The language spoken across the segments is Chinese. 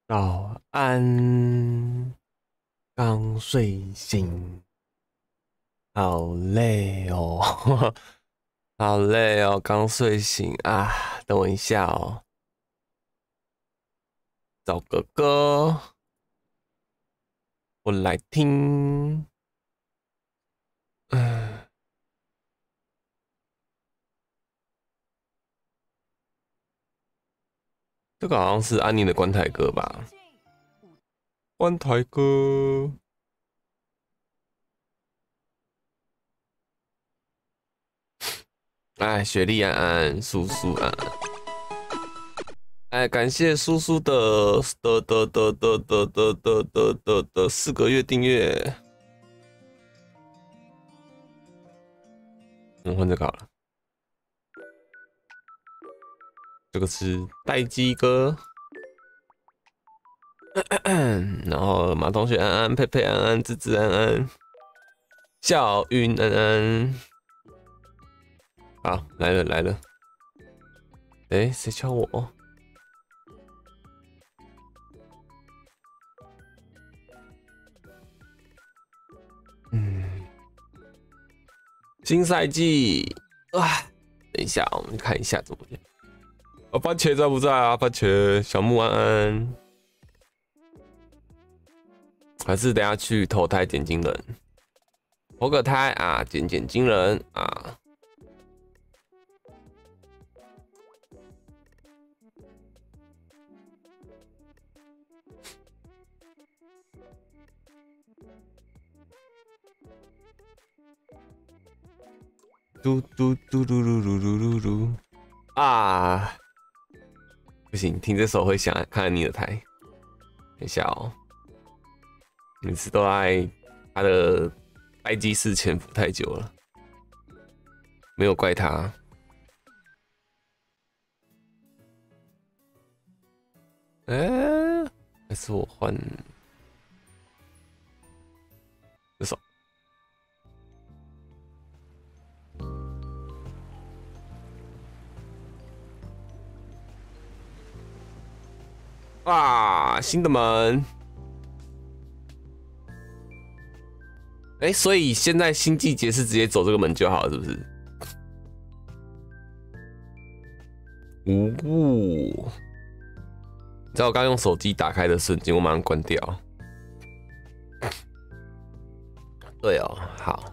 早安，刚睡醒，好累哦，好累哦，刚睡醒啊，等我一下哦，找个歌，我来听。嗯，这个好像是安妮的关台歌吧？关台歌，哎，雪莉安安，叔叔安安，哎，感谢叔叔的4个月订阅，换这个好了。这个是待机歌，然后马同学安安、佩佩安安、芝芝安安、小云安安，好，来了来了，哎，谁敲我？嗯，新赛季，啊，等一下，我们看一下怎么样。哦，番茄在不在啊？番茄，小木安安，还是等下去投胎捡金人，投个胎啊，捡金人啊。嘟嘟嘟嘟嘟嘟嘟嘟嘟啊！不行，听这首会想看你的台。等一下哦，每次都在他的待机室潜伏太久了，没有怪他。还是我换这首啊，新的门。所以现在新季节是直接走这个门就好了，是不是？你知道我刚用手机打开的瞬间，我马上关掉。对哦，好。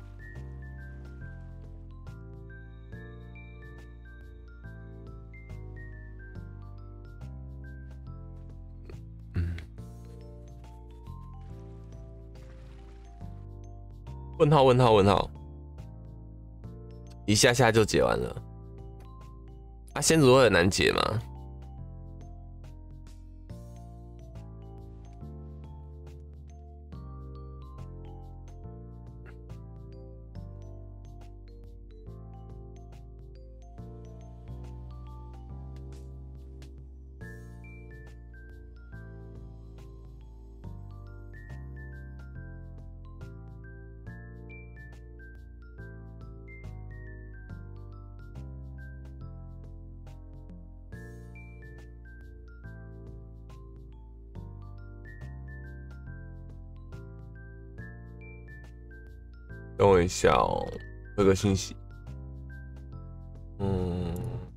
嗯，问号问号问号，一下下就解完了。啊，先祖会很难解吗？等我一下哦，回个信息。嗯，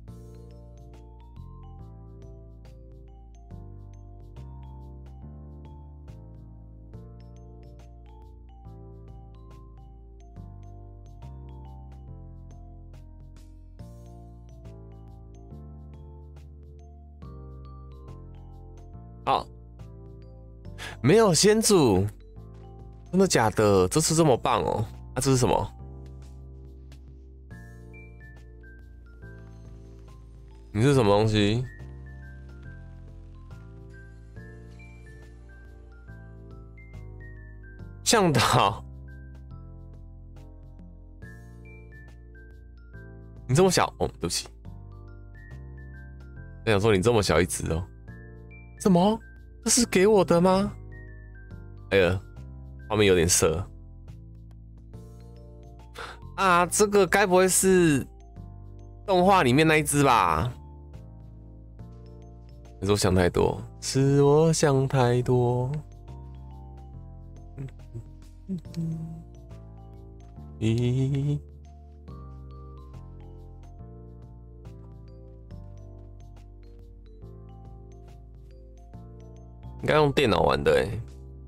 好，没有先祖，真的假的？这次这么棒哦！啊，这是什么？你是什么东西？向导？你这么小哦？对不起，我想说你这么小一只哦。什么？这是给我的吗？哎呀，画面有点色啊！这个该不会是动画里面那一只吧？ 是我想太多，是我想太多。咦？应该用电脑玩的欸。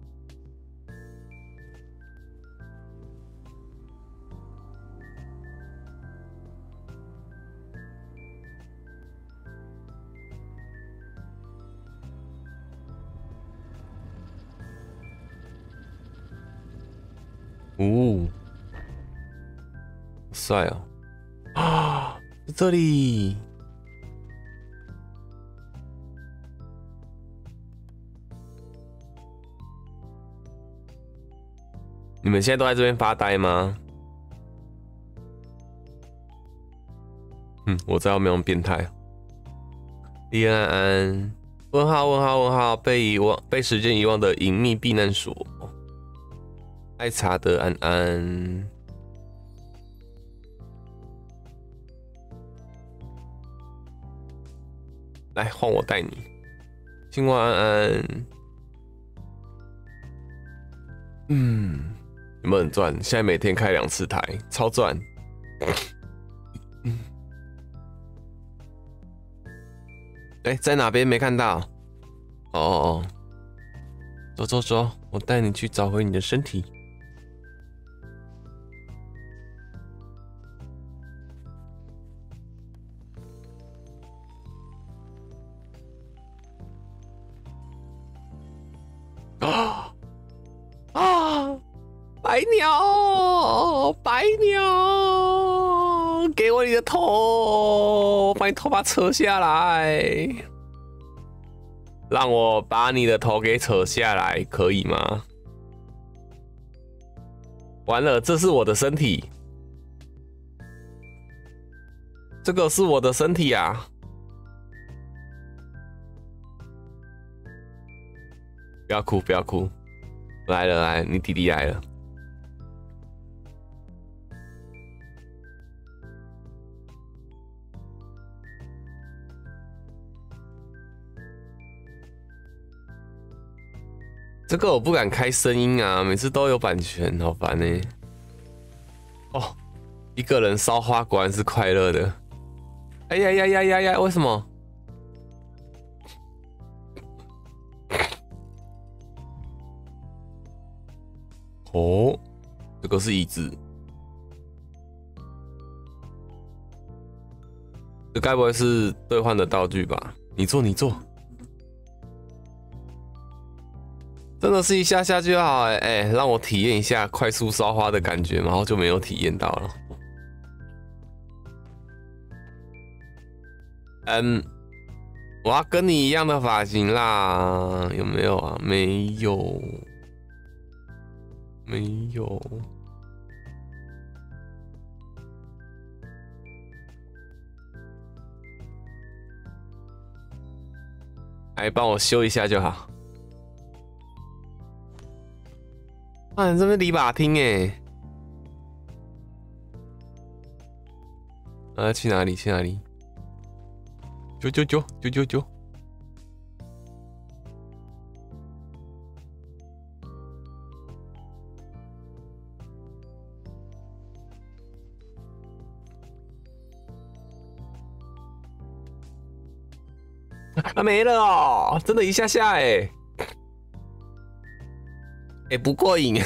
哦，好帅哦！啊，在这里。你们现在都在这边发呆吗？我知道没有变态。李安安，问号问号问号，被时间遗忘的隐秘避难所。爱茶的安安，来换我带你。青蛙安安，有没有很赚？现在每天开2次台，超赚。在哪边没看到？哦，走走走，我带你去找回你的身体。白鸟，白鸟，给我你的头，把你头发扯下来，让我把你的头给扯下来，可以吗？完了，这是我的身体，这个是我的身体啊！不要哭，不要哭，来了，来，你弟弟来了。这个我不敢开声音啊，每次都有版权，好烦欸。哦，一个人烧花果然是快乐的。哎呀呀呀呀呀！为什么？哦，这个是椅子，这该不会是兑换的道具吧？你坐，你坐。真的是一下下就好哎，让我体验一下快速烧花的感觉嘛，然后就没有体验到了。我要跟你一样的发型啦，有没有啊？没有，没有。来帮我修一下就好。啊，你这边离把厅哎。去哪里？去哪里？999，999。啊，没了哦，真的一下下哎。不过瘾。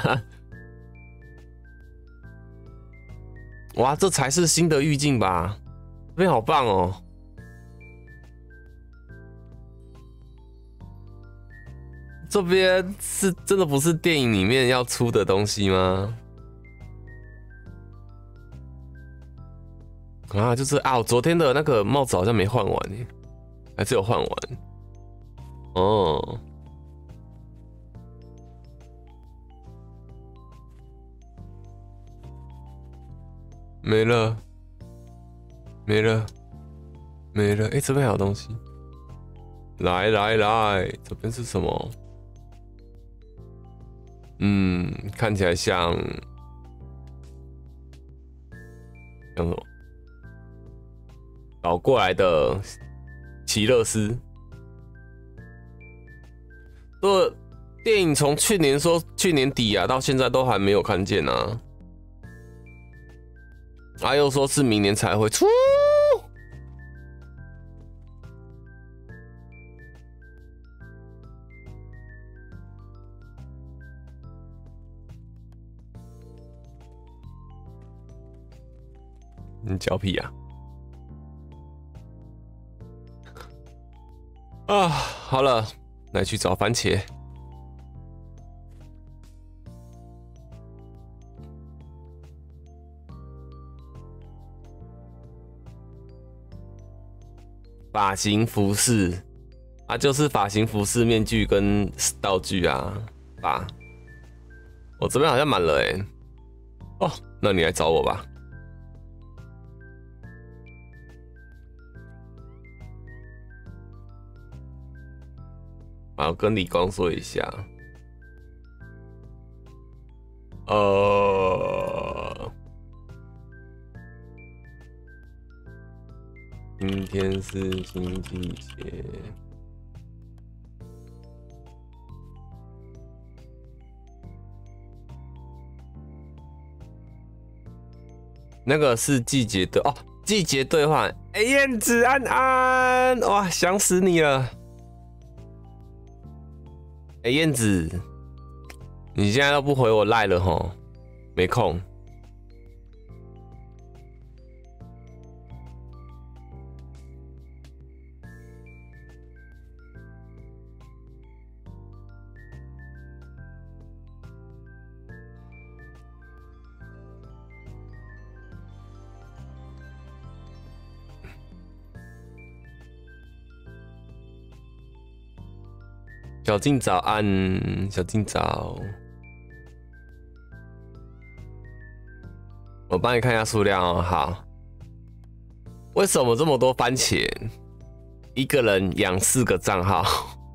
哇，这才是新的滤镜吧？这边好棒哦！这边是真的不是电影里面要出的东西吗？啊，就是啊，我昨天的那个帽子好像没换完耶，还是有换完。哦。没了，没了，没了。这边还有东西。来来来，这边是什么？看起来像什么？倒过来的奇乐斯。 这电影从去年说去年底啊，到现在都还没有看见啊。又说是明年才会出。你脚皮啊！好了，来去找番茄。发型服饰啊，就是发型服饰、面具跟道具啊，吧。我这边好像满了哦，那你来找我吧。我跟李光说一下。今天是星期节。那个是季节的哦，季节兑换。燕子安安，哇，想死你了。燕子，你现在都不回我赖了吼，没空。小静早安，小静早。我帮你看一下数量哦。好，为什么这么多番茄？一个人养4个账号，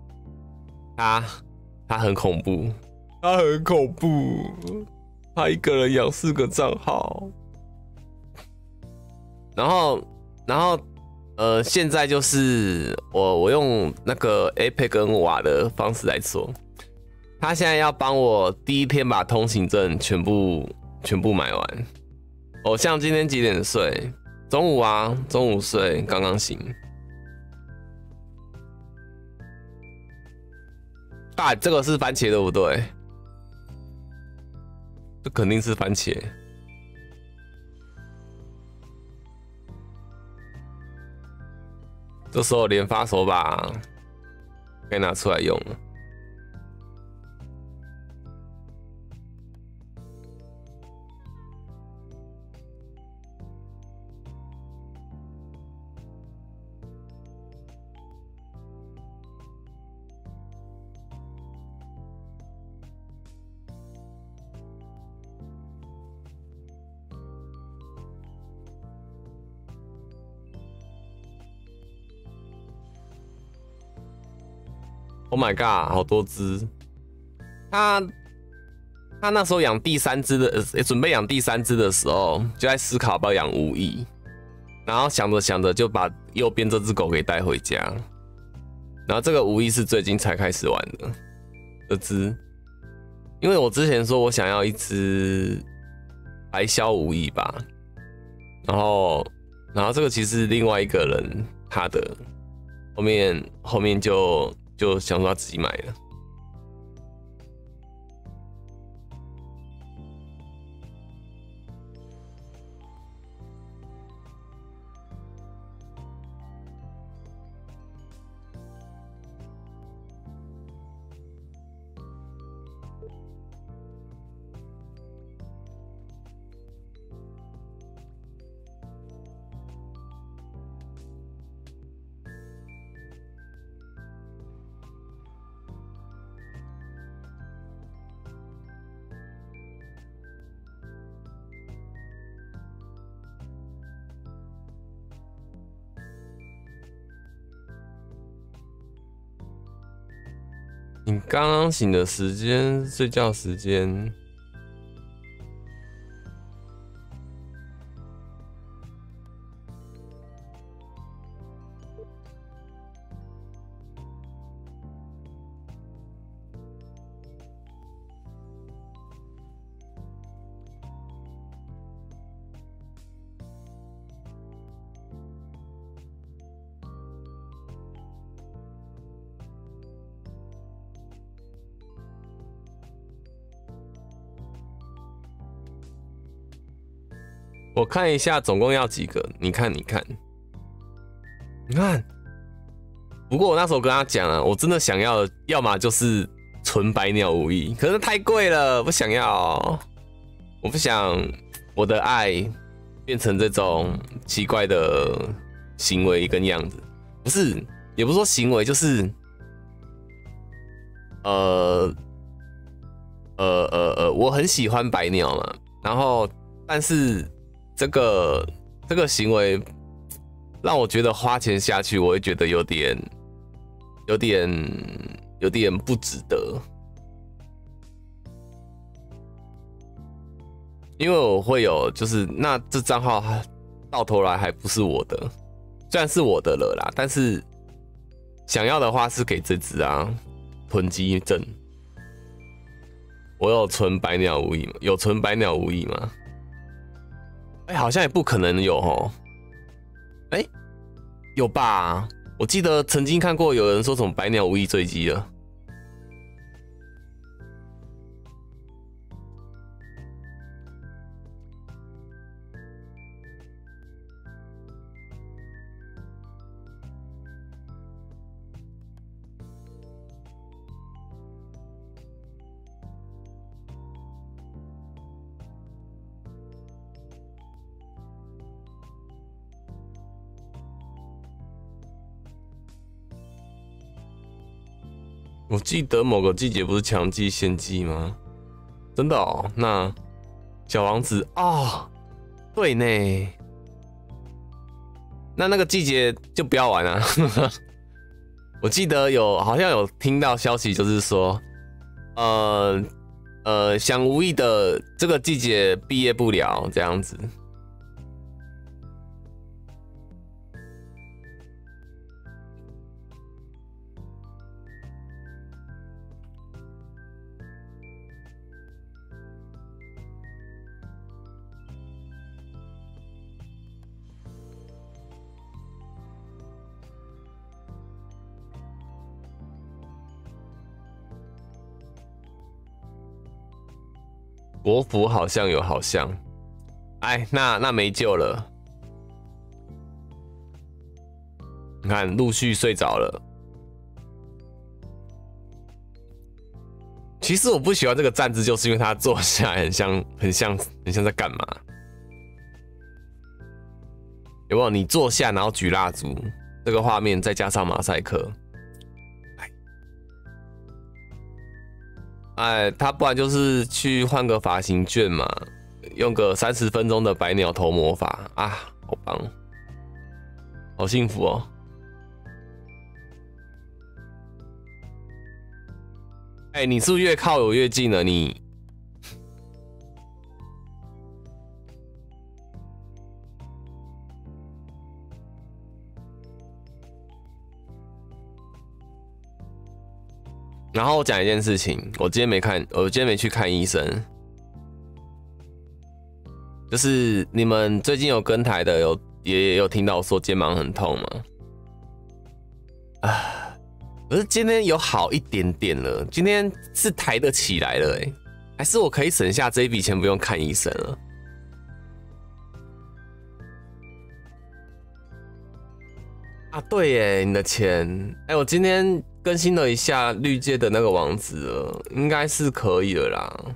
他很恐怖，他很恐怖，他一个人养4个账号。然后现在就是我用那个 Apex 跟瓦的方式来做，他现在要帮我第一天把通行证全部买完。像今天几点睡？中午啊，中午睡，刚刚醒。这个是番茄对不对？这肯定是番茄。这时候连发手把可以拿出来用了。Oh my god， 好多只！他那时候养第3只的，准备养第3只的时候，就在思考要不要养无翼，然后想着想着就把右边这只狗给带回家。然后这个无翼是最近才开始玩的这只，因为我之前说我想要一只白鸮无翼吧，然后这个其实另外一个人他的后面就想说他自己买了。你刚刚醒的时间，睡觉时间， 我看一下总共要几个，你看。不过我那时候跟他讲啊，我真的想要的，要么就是纯百鸟无益，可是太贵了，不想要。我不想我的爱变成这种奇怪的行为跟样子，不是，也不是说行为，就是我很喜欢百鸟嘛，然后但是这个行为让我觉得花钱下去，我会觉得有点不值得，因为我会有就是那这账号到头来还不是我的，虽然是我的了啦，但是想要的话是给这只啊囤积症。我有存百鸟无益吗？有存百鸟无益吗？好像也不可能有齁。有吧？我记得曾经看过有人说什么百鸟无益坠机了。我记得某个季节不是强季献祭吗？真的哦，那小王子哦，对呢，那个季节就不要玩啊。我记得好像有听到消息，就是说，想无意的这个季节毕业不了这样子。国服好像有，好像，那没救了。你看，陆续睡着了。其实我不喜欢这个站姿，就是因为他坐下来很像在干嘛？有没有？你坐下然后举蜡烛，这个画面再加上马赛克。他不然就是去换个发型卷嘛，用个30分钟的百鸟头魔法啊，好棒，好幸福哦！你是不是越靠我越近了？你然后我讲一件事情，我今天没去看医生，就是你们最近有跟台的也有听到我说肩膀很痛吗？可是今天有好一点点了，今天是抬得起来了还是我可以省下这一笔钱不用看医生了？对耶，你的钱，我今天更新了一下绿界的那个网址了，应该是可以了啦，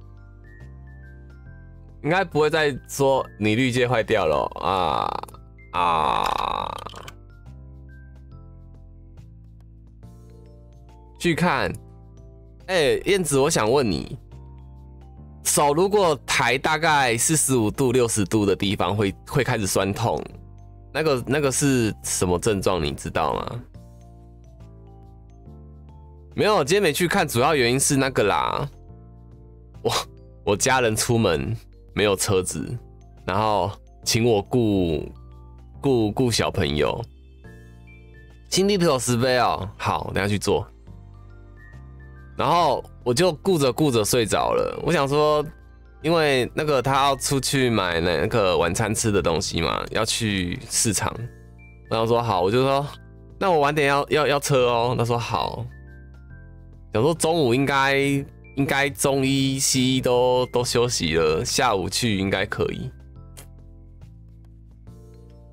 应该不会再说你绿界坏掉了去看，燕子，我想问你，手如果抬大概45度、60度的地方会开始酸痛。那个是什么症状？你知道吗？没有，我今天没去看，主要原因是那个啦。我家人出门没有车子，然后请我顾小朋友。新地图有10杯哦，好，等一下去做。然后我就顾着睡着了。我想说。因为那个他要出去买那个晚餐吃的东西嘛，要去市场，然后说好，我就说那我晚点要车哦。他说好，想说中午应该中医西医都休息了，下午去应该可以。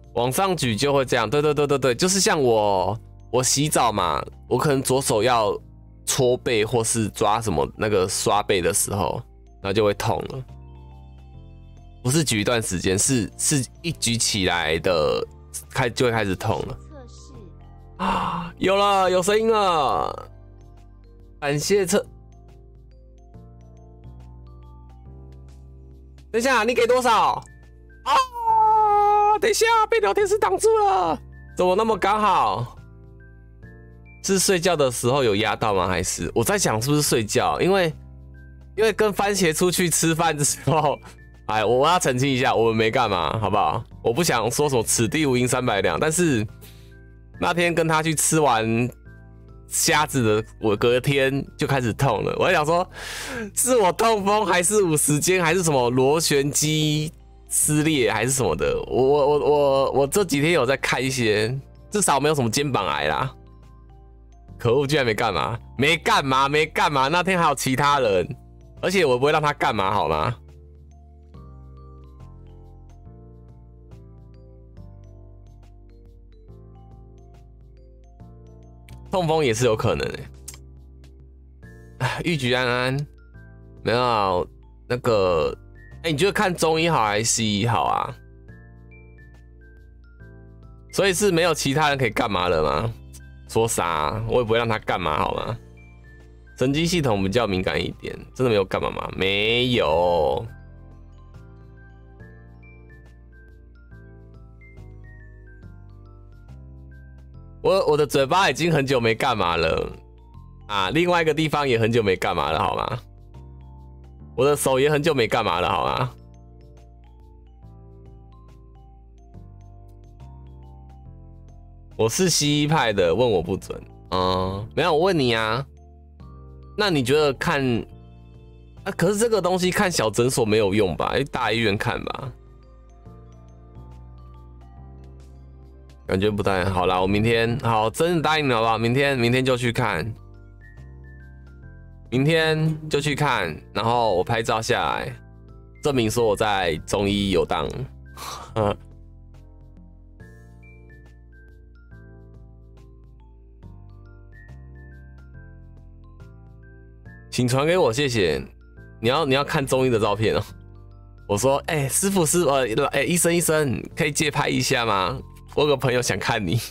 往上举就会这样。对对对对对，就是像我洗澡嘛，我可能左手要搓背或是抓什么那个刷背的时候，然后就会痛了。不是举一段时间，是一举起来的就会开始痛了。测试啊，有了，有声音了，感谢等一下，你给多少？啊！等一下，被聊天室挡住了，怎么那么刚好？是睡觉的时候有压到吗？还是我在想是不是睡觉？因为跟番茄出去吃饭的时候，哎，我要澄清一下，我们没干嘛，好不好？我不想说什么此地无银三百两，但是那天跟他去吃完虾子的，我隔天就开始痛了。我在想说，是我痛风，还是五十肩，还是什么螺旋肌撕裂，还是什么的？我这几天有在看一些，至少没有什么肩膀癌啦。可恶，居然没干嘛，没干嘛，没干嘛。那天还有其他人，而且我不会让他干嘛，好吗？痛风也是有可能玉举安安，没有那个，你觉得看中医好还是西医好啊？所以是没有其他人可以干嘛了吗？说啥？我也不会让他干嘛，好吗？神经系统比较敏感一点，真的没有干嘛吗？没有。我的嘴巴已经很久没干嘛了啊，另外一个地方也很久没干嘛了，好吗？我的手也很久没干嘛了，好吗？我是西医派的，问我不准。没有，我问你啊。那你觉得看啊？可是这个东西看小诊所没有用吧？去大医院看吧。感觉不太好啦。我明天好，真的答应你好不好？明天就去看，明天就去看，然后我拍照下来，证明说我在中医有当。请传给我，谢谢。你要看中医的照片哦。我说，师傅医生，可以借拍一下吗？我有个朋友想看你。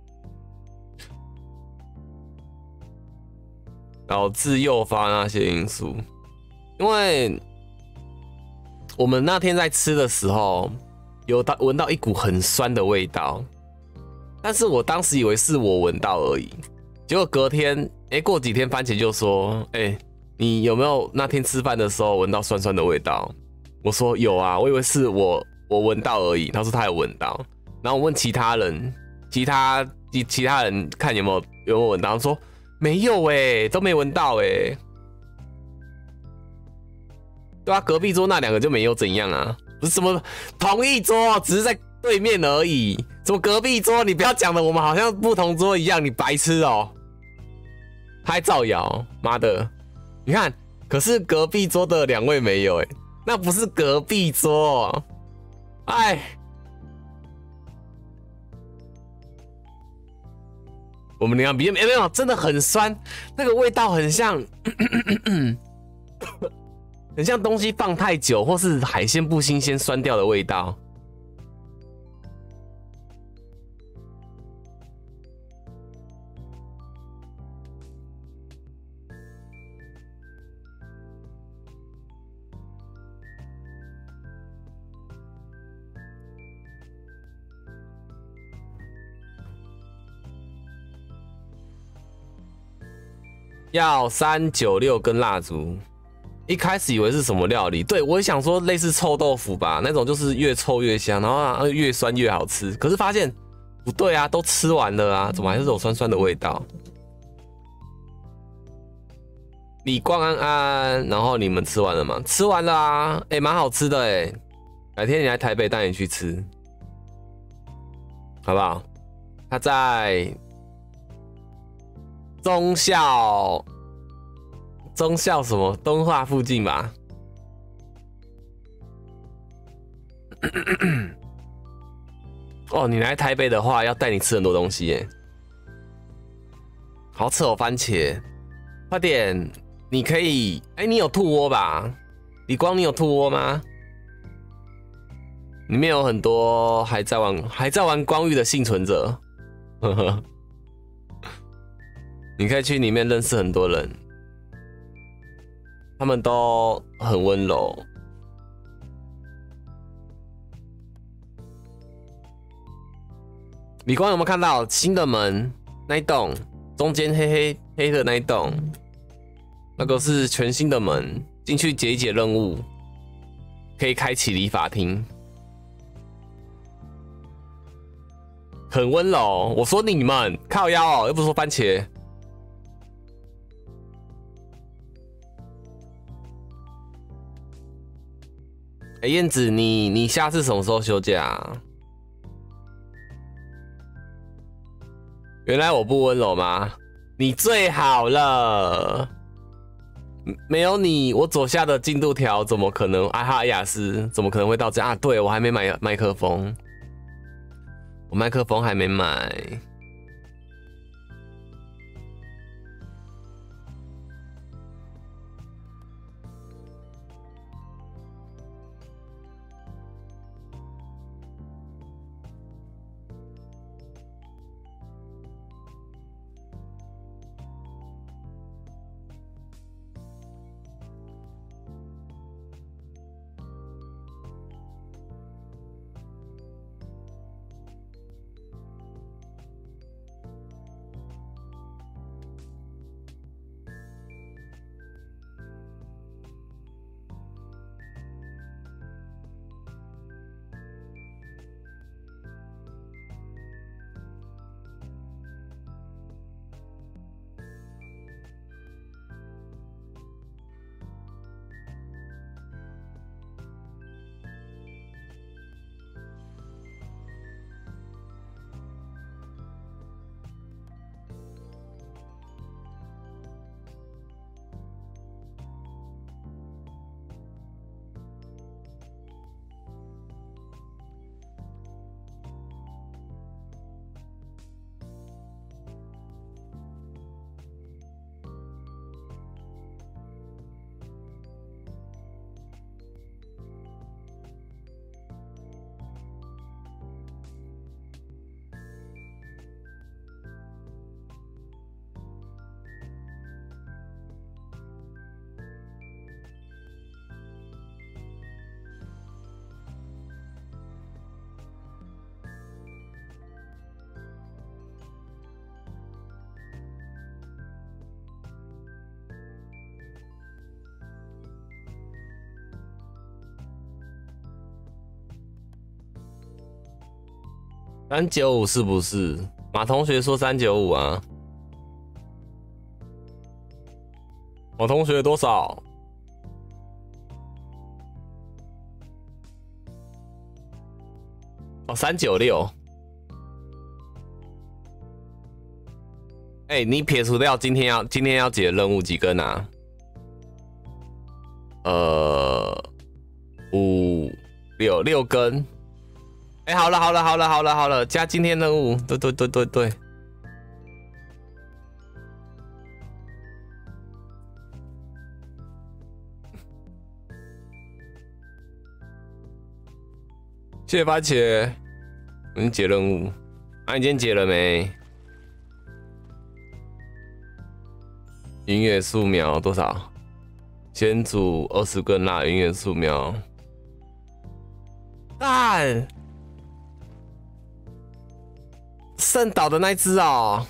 导致诱发那些因素，因为我们那天在吃的时候，有闻到一股很酸的味道，但是我当时以为是我闻到而已，结果隔天，过几天番茄就说，你有没有那天吃饭的时候闻到酸酸的味道？我说有啊，我以为是我闻到而已。他说他有闻到，然后我问其他人看有没有闻到，他说没有都没闻到对啊，隔壁桌那两个就没有怎样啊，不是什么同一桌，只是在对面而已。什么隔壁桌，你不要讲的我们好像不同桌一样，你白痴哦！他还造谣，妈的！你看，可是隔壁桌的两位没有那不是隔壁桌，我们两边没有，真的很酸，那个味道很像，很像东西放太久，或是海鲜不新鲜酸掉的味道。要396根蜡烛，一开始以为是什么料理，对我也想说类似臭豆腐吧，那种就是越臭越香，然后越酸越好吃。可是发现不对啊，都吃完了啊，怎么还是有酸酸的味道？李光安安，然后你们吃完了吗？吃完了啊，蛮好吃的改天你来台北带你去吃，好不好？他在忠孝什么东化附近吧？ 哦，你来台北的话，要带你吃很多东西耶。好扯哦，番茄，快点，你可以，你有兔窝吧？李光，你有兔窝吗？里面有很多还在玩光遇的幸存者，呵呵，你可以去里面认识很多人，他们都很温柔。李光有没有看到新的门那一栋，中间黑的那一栋，那个是全新的门，进去解一解任务，可以开启理发厅，很温柔。我说你们靠腰哦，又不是说番茄。燕子，你下次什么时候休假啊？原来我不温柔吗？你最好了，没有你，我左下的进度条怎么可能？啊哈，雅思怎么可能会到这样啊？对，我还没买麦克风，我麦克风还没买。395是不是？马同学说395啊。我同学多少？哦，396。你撇除掉今天要解的任务几根啊？5、6根。好了，加今天任务，对。谢谢番茄，我已经解任务。你今天解了没？云野素描多少？先煮20根辣云野素描。干！圣岛的那只哦，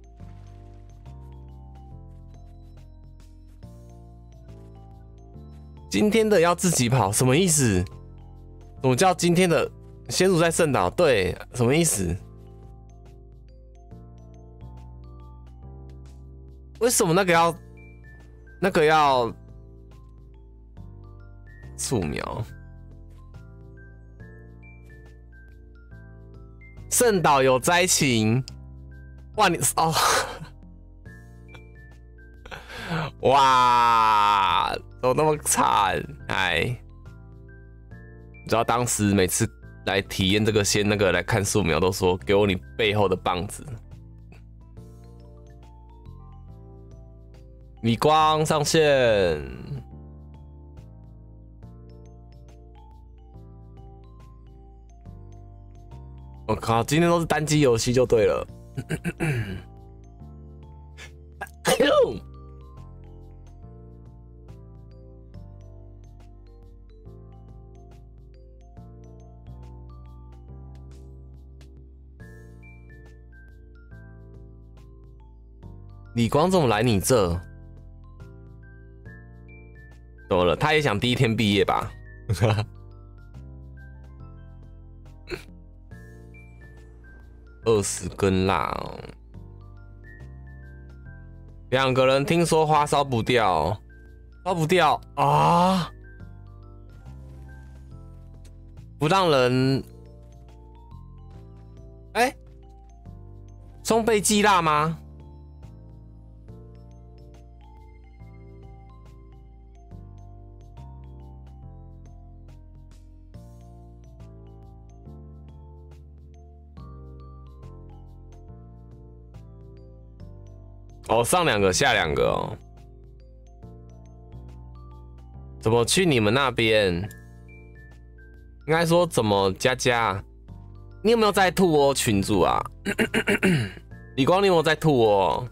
今天的要自己跑，什么意思？什么叫今天的先祖在圣岛？对，什么意思？为什么那个要素描？圣岛有灾情，哇！你哦，哇，怎么那么惨？你知道当时每次来体验这个先那个来看素描都说给我你背后的棒子。李光上线，我靠，今天都是单机游戏就对了。李光怎么来你这？怎么了？他也想第一天毕业吧？20根蜡哦，两个人听说花烧不掉，烧不掉啊！不让人，哎，双倍寄蜡吗？哦，上2个下2个哦。怎么去你们那边？应该说怎么加？你有没有在兔窝群组啊？李光，你有没有在兔窝？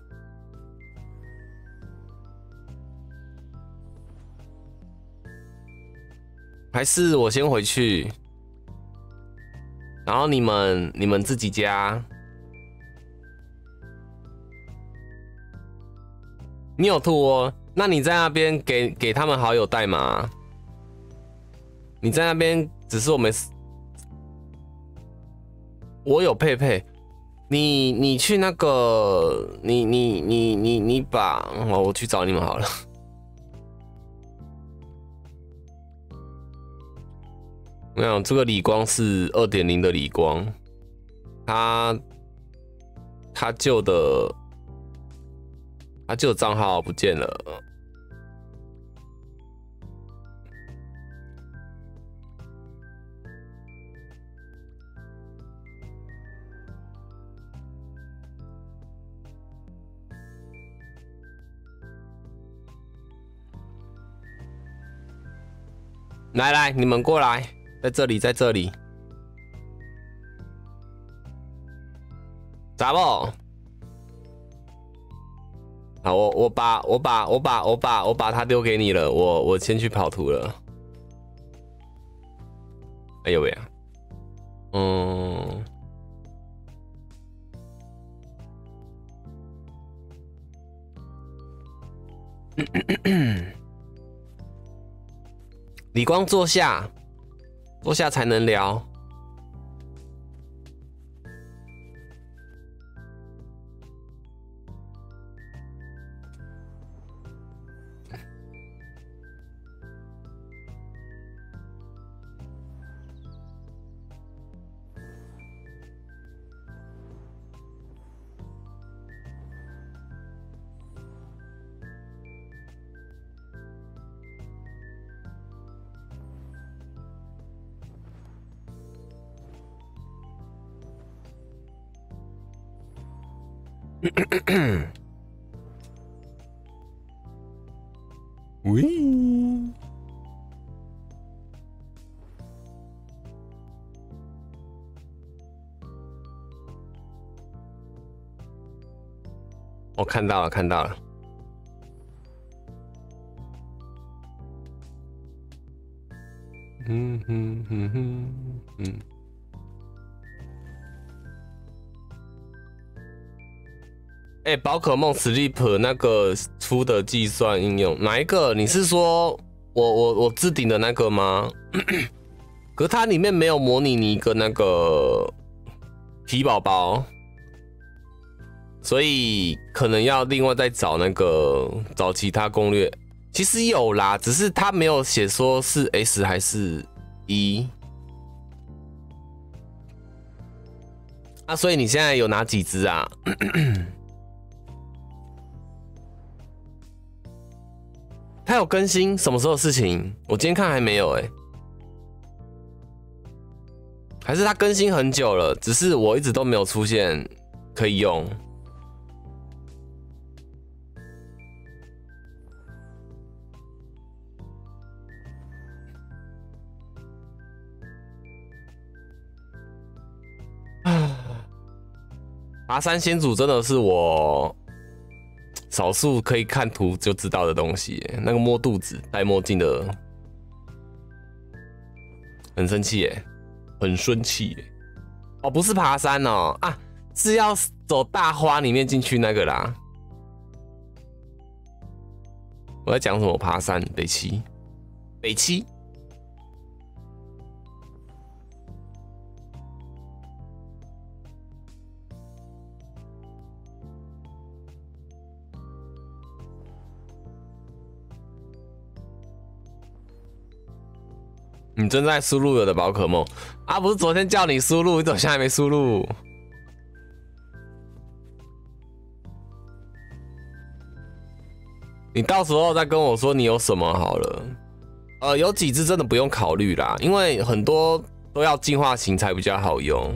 还是我先回去，然后你们自己加。你有兔窝，那你在那边给他们好友代码。你在那边只是我有佩佩，你去那个你把我去找你们好了。没有，这个李光是2.0的李光，他旧的账号不见了。来，你们过来，在这里，咋不？好，我把它丢给你了，我先去跑图了。哎呦喂啊！李光坐下才能聊。喂，我看到了。哎，宝可梦 Sleep 那个出的计算应用哪一个？你是说我置顶的那个吗？可是它里面没有模拟你一个那个皮宝宝，所以可能要另外再找找其他攻略。其实有啦，只是它没有写说是 S 还是 E。啊，所以你现在有哪几只啊？它有更新，什么时候的事情？我今天看还没有还是它更新很久了，只是我一直都没有出现可以用。爬山先祖真的是我少数可以看图就知道的东西耶。那个摸肚子戴墨镜的，很生气耶，很生气耶。哦，不是爬山哦，啊，是要走大花里面进去那个啦。我在讲什么？爬山，北七，北七。你正在输入有的宝可梦啊？不是昨天叫你输入，你怎么现在还没输入？你到时候再跟我说你有什么好了。有几只真的不用考虑啦，因为很多都要进化型才比较好用。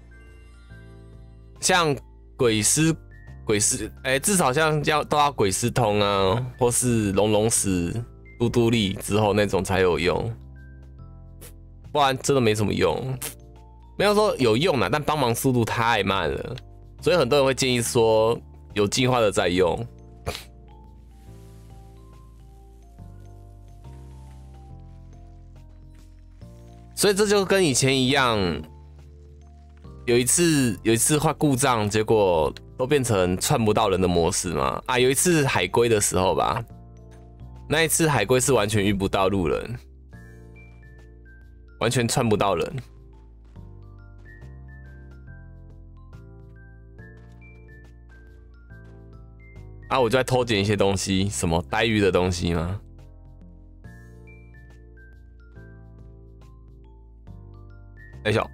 像鬼师，至少像都要鬼师通啊，或是龙龙石、嘟嘟力之后那种才有用。不然真的没什么用，没有说有用啦，但帮忙速度太慢了，所以很多人会建议说有进化的再用。所以这就跟以前一样，有一次坏故障，结果都变成串不到人的模式嘛。啊，有一次海龟的时候吧，那一次海龟是完全遇不到路人。完全串不到人啊！我就在偷捡一些东西，什么呆鱼的东西吗？哎小，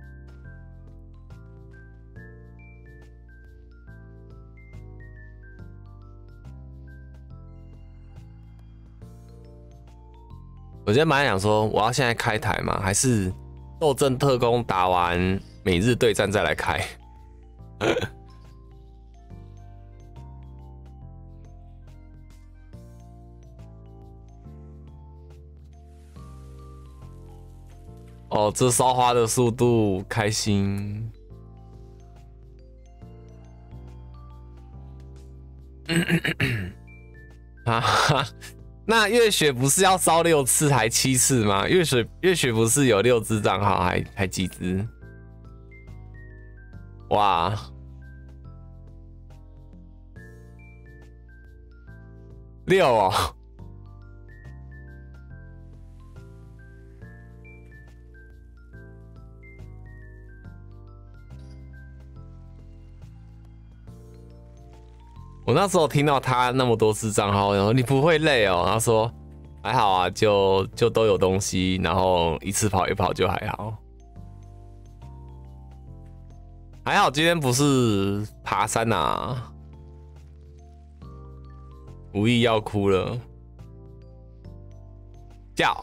我今天本来想说，我要现在开台吗？还是斗阵特工打完每日对战再来开？哦，这烧花的速度开心。哈哈。那月雪不是要烧6次还7次吗？月雪不是有6只账号还几只？哇，6哦！我那时候听到他那么多只账号，然后你不会累哦？他说还好啊，就都有东西，然后一次跑一跑就还好。还好今天不是爬山啊，无意要哭了，叫。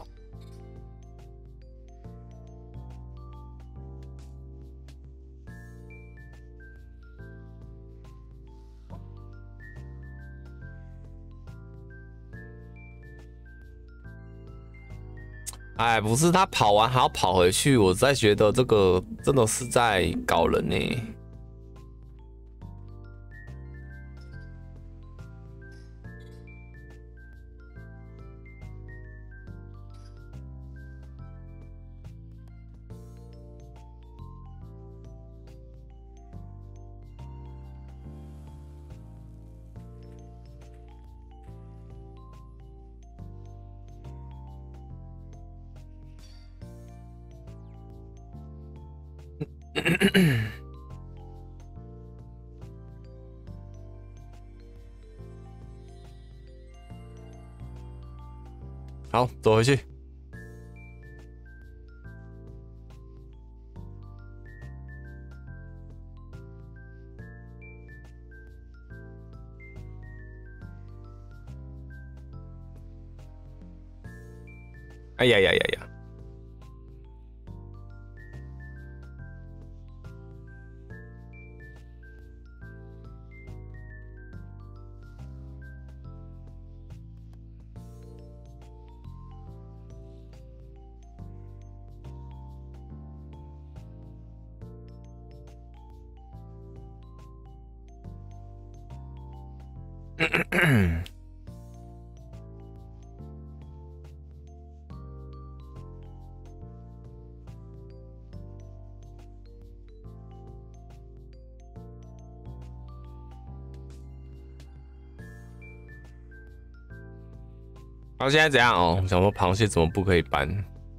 哎，不是他跑完还要跑回去，我在觉得这个真的是在搞人呢。好，走回去。哎呀呀呀呀！ 然后现在怎样哦？想说螃蟹怎么不可以搬？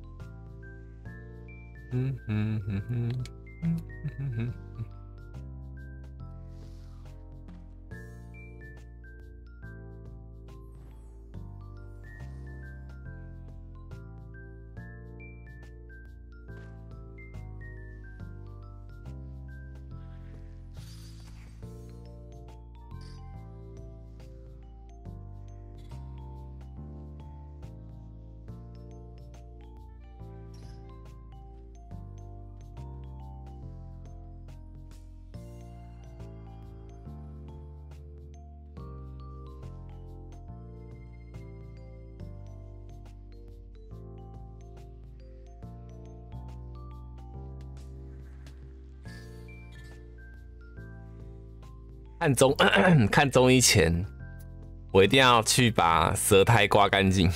看中医前，我一定要去把舌苔刮干净。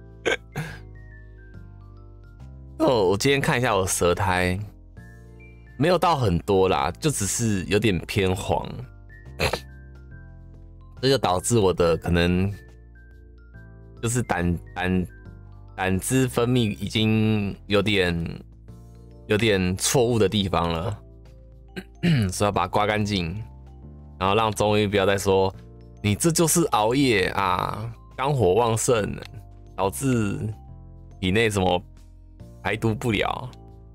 哦，我今天看一下我的舌苔，没有到很多啦，就只是有点偏黄，这就导致我的可能就是胆汁分泌已经有点错误的地方了，所以要把它刮干净。然后让中医不要再说你这就是熬夜啊，肝火旺盛，导致体内什么排毒不了。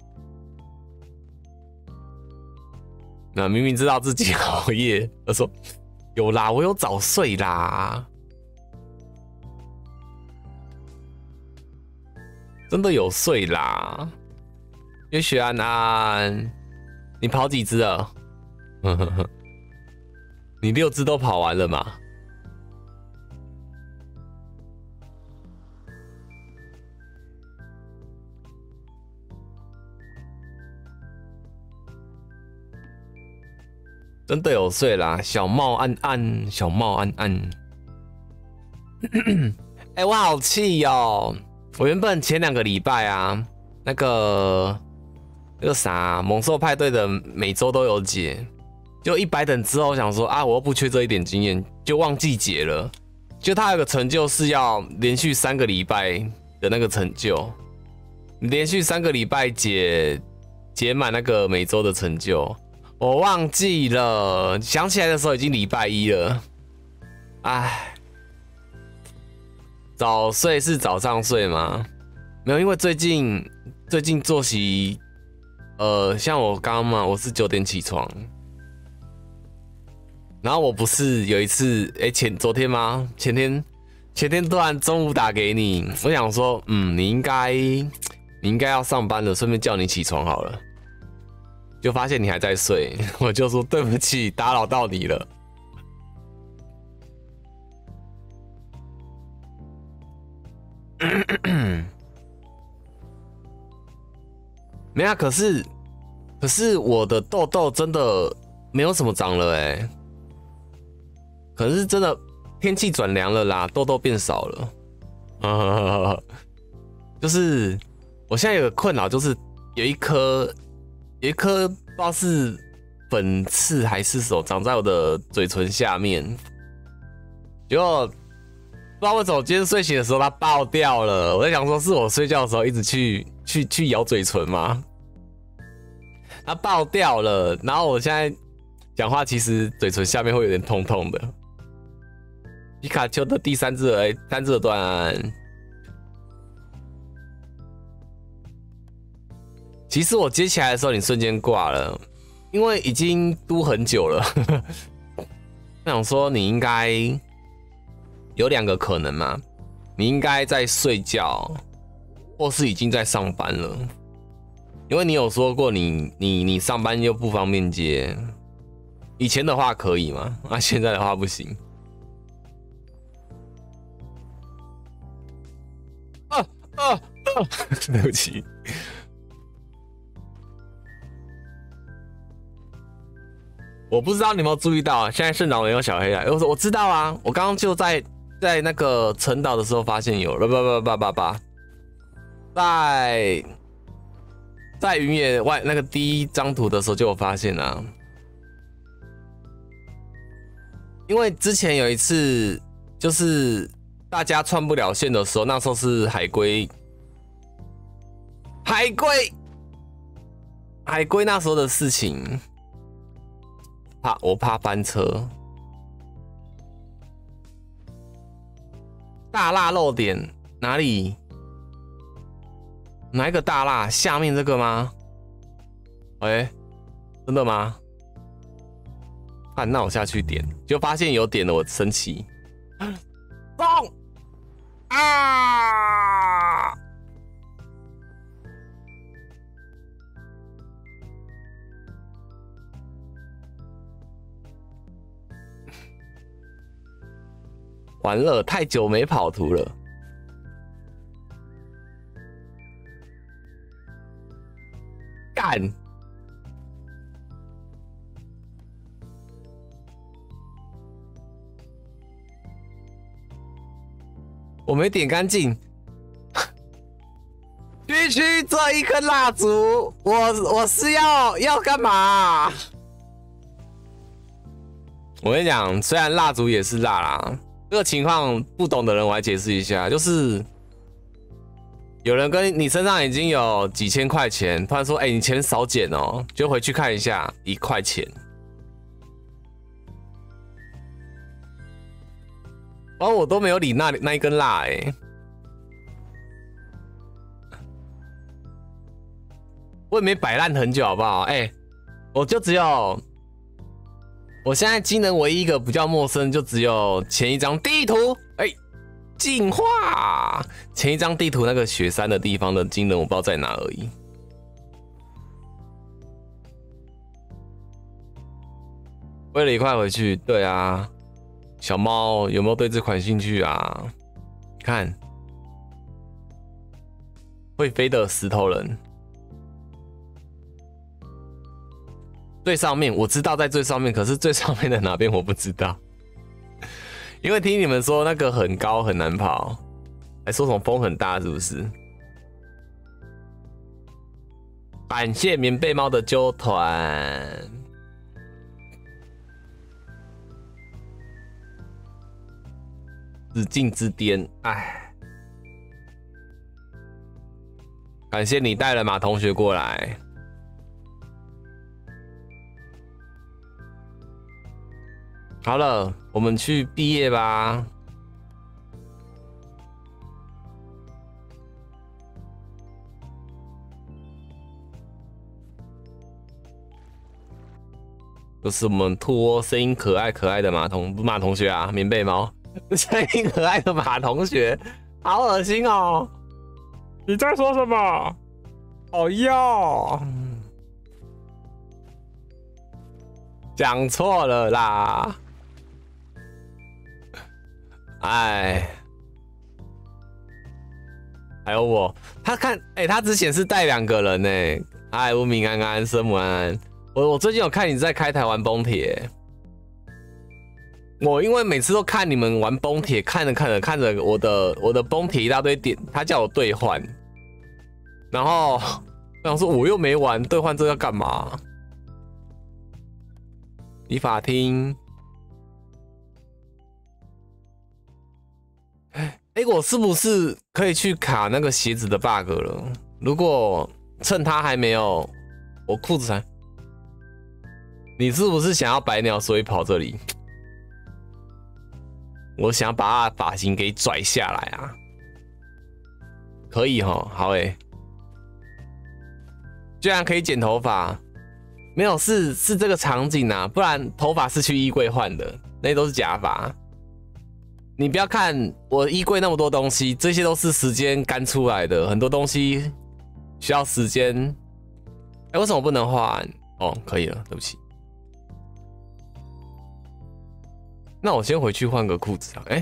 那明明知道自己熬夜，他说有啦，我有早睡啦，真的有睡啦。因为学安安，你跑几只了？你6只都跑完了吗？真的有睡啦，小帽暗暗，小帽暗暗。哎、我好气哦！我原本前2个礼拜啊，那个啥猛兽派对的每周都有解。就100等之后想说啊，我又不缺这一点经验，就忘记解了。就他有个成就是要连续3个礼拜的那个成就，连续3个礼拜解满那个每周的成就，我忘记了，想起来的时候已经礼拜1了。唉，早睡是早上睡吗？没有，因为最近作息，像我刚刚嘛，我是9点起床。然后我不是有一次，昨天吗？前天突然中午打给你，我想说，你应该要上班了，顺便叫你起床好了。就发现你还在睡，我就说对不起，打扰到你了。没啊，可是我的痘痘真的没有什么长了可是真的天气转凉了啦，痘痘变少了。就是我现在有个困扰，就是有一颗不知道是粉刺还是什么，长在我的嘴唇下面。结果不知道为什么今天睡醒的时候它爆掉了。我在想说，是我睡觉的时候一直去咬嘴唇吗？它爆掉了，然后我现在讲话其实嘴唇下面会有点痛痛的。皮卡丘的第3只耳端，其实我接起来的时候，你瞬间挂了，因为已经嘟很久了。我想说，你应该有2个可能嘛，你应该在睡觉，或是已经在上班了，因为你有说过你上班又不方便接，以前的话可以嘛，现在的话不行。对不起， 我不知道你有没有注意到啊？现在圣岛人有小黑啊！我知道啊，我刚刚就在那个陈岛的时候发现有，在云野外那个第一张图的时候就有发现啊。因为之前有一次就是大家串不了线的时候，那时候是海龟那时候的事情。我怕翻车。大辣漏点哪里？哪一个大辣？下面这个吗？真的吗？那我下去点，就发现有点了，我生气。中啊！完了，太久没跑图了。干！我没点干净。区这一根蜡烛，我是要干嘛？我跟你讲，虽然蜡烛也是蜡啦。这个情况不懂的人，我来解释一下，就是有人跟你身上已经有几千块钱，突然说：“你钱少减哦。”就回去看一下，1块钱。然后我都没有理那一根蜡，我也没摆烂很久，好不好？我就只有。我现在技能唯一一个比较陌生，就只有前一张地图，进化前一张地图那个雪山的地方的技能，我不知道在哪而已。为了1块回去，对啊，小猫有没有对这款兴趣啊？看，会飞的石头人。最上面我知道在最上面，可是最上面的哪边我不知道，因为听你们说那个很高很难跑，还说什么风很大，是不是？感谢棉被猫的揪团，紫禁之巅，感谢你带了马同学过来。好了，我们去毕业吧。就是我们兔声音可爱的马同学啊，棉被猫，声音可爱的马同学，好恶心哦！你在说什么？哦哟，讲错了啦！还有我，他看，他之前是带2个人呢，无名安安、生母安安。我最近有看你在开台玩崩铁，我因为每次都看你们玩崩铁，看着我的崩铁一大堆点，他叫我兑换，然后我想说我又没玩，兑换这要干嘛？理发厅。我是不是可以去卡那个鞋子的 bug 了？如果趁他还没有，我裤子才……你是不是想要白鸟所以跑这里？我想把他发型给拽下来啊！可以齁，好居然可以剪头发，没有是这个场景啊，不然头发是去衣柜换的，那都是假发。你不要看我衣柜那么多东西，这些都是时间干出来的，很多东西需要时间。为什么不能换？哦，可以了，对不起。那我先回去换个裤子啊！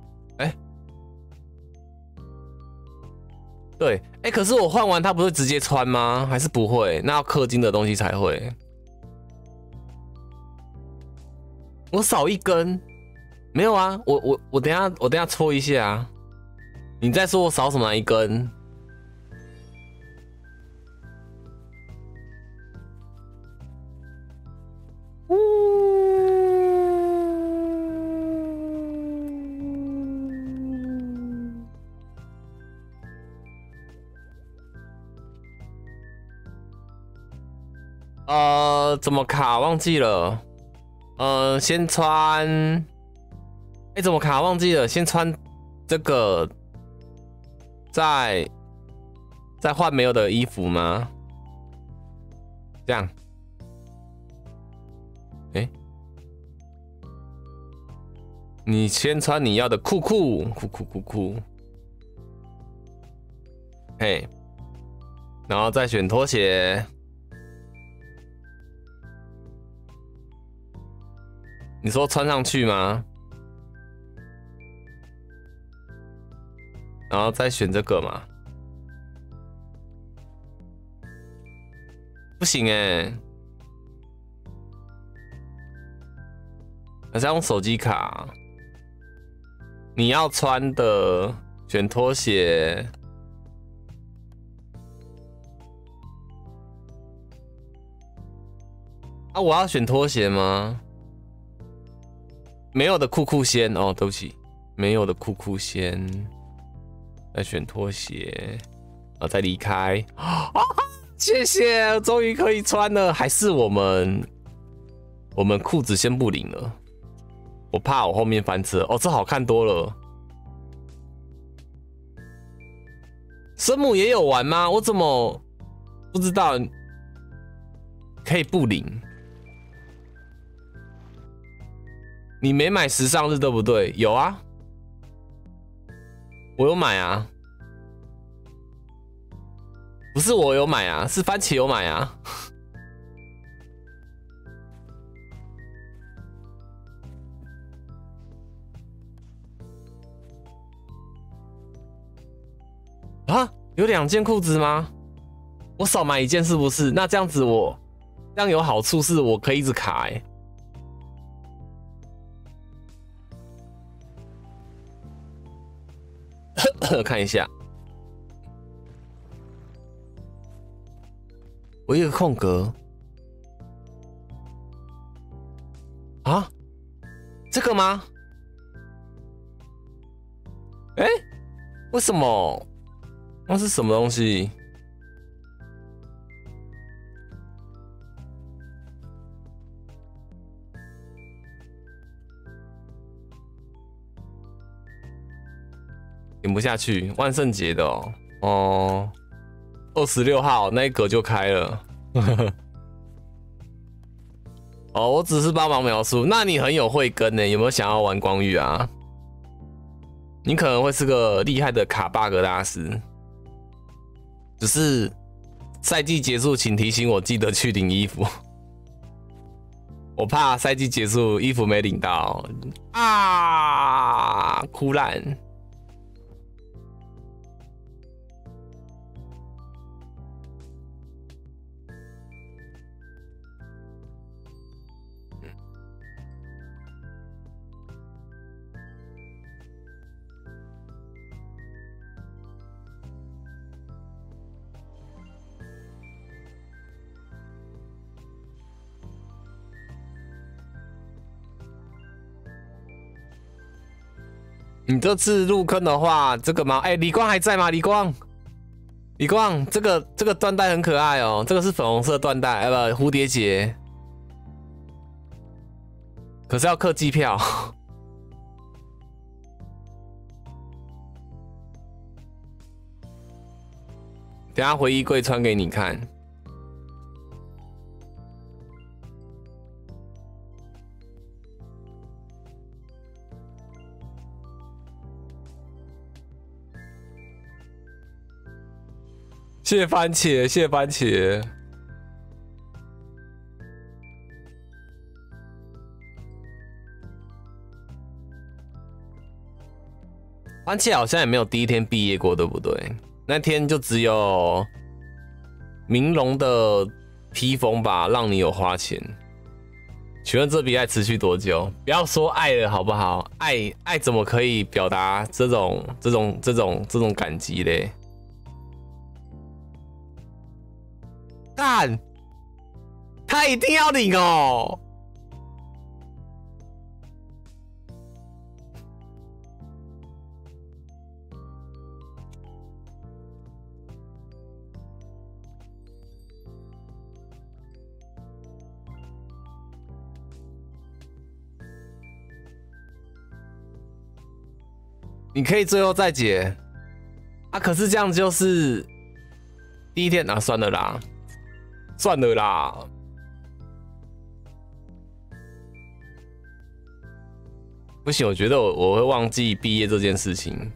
对，可是我换完它不会直接穿吗？还是不会？那要氪金的东西才会。 我少一根，没有啊，我等一下搓一下啊。你再说我少什么哪一根？怎么卡忘记了？先穿，怎么卡忘记了？先穿这个，再换没有的衣服吗？这样，你先穿你要的裤裤，嘿，然后再选拖鞋。你说穿上去吗？然后再选这个嘛？不行还是要用手机卡。你要穿的选拖鞋。啊，我要选拖鞋吗？没有的裤裤先哦，对不起，没有的裤裤先，再选拖鞋，然后再离开。啊，谢谢，终于可以穿了。还是我们裤子先不领了，我怕我后面翻车。哦，这好看多了。生母也有玩吗？我怎么不知道？可以不领。你没买时尚日对不对？有啊，我有买啊，不是我有买啊，是番茄有买啊。啊，有2件裤子吗？我少买1件是不是？那这样子这样有好处是我可以一直卡看一下，我有个空格啊，这个吗？为什么？那是什么东西？点不下去，万圣节的哦，26号那一格就开了。哦，我只是帮忙描述。那你很有慧根呢，有没有想要玩光遇啊？你可能会是个厉害的卡 bug 大师。只是赛季结束，请提醒我记得去领衣服。我怕赛季结束衣服没领到啊，哭烂。你这次入坑的话，这个吗？李光还在吗？李光，这个缎带很可爱哦，这个是粉红色缎带，不，蝴蝶结，可是要刻机票。等一下回衣柜穿给你看。谢番茄，谢番茄。番茄好像也没有第一天毕业过，对不对？那天就只有明龙的披风吧，让你有花钱。 请问这比爱持续多久？不要说爱了好不好？爱怎么可以表达这种感激嘞？干，他一定要领哦！你可以最后再解啊，可是这样就是第一天啊，算了啦，算了啦。不行，我觉得我会忘记毕业这件事情。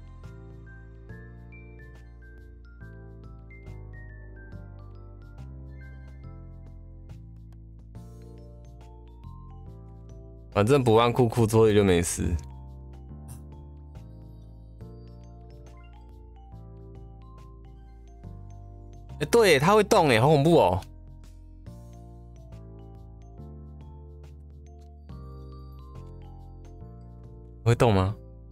反正不按酷酷作业就没事。对，它会动好恐怖哦！会动吗？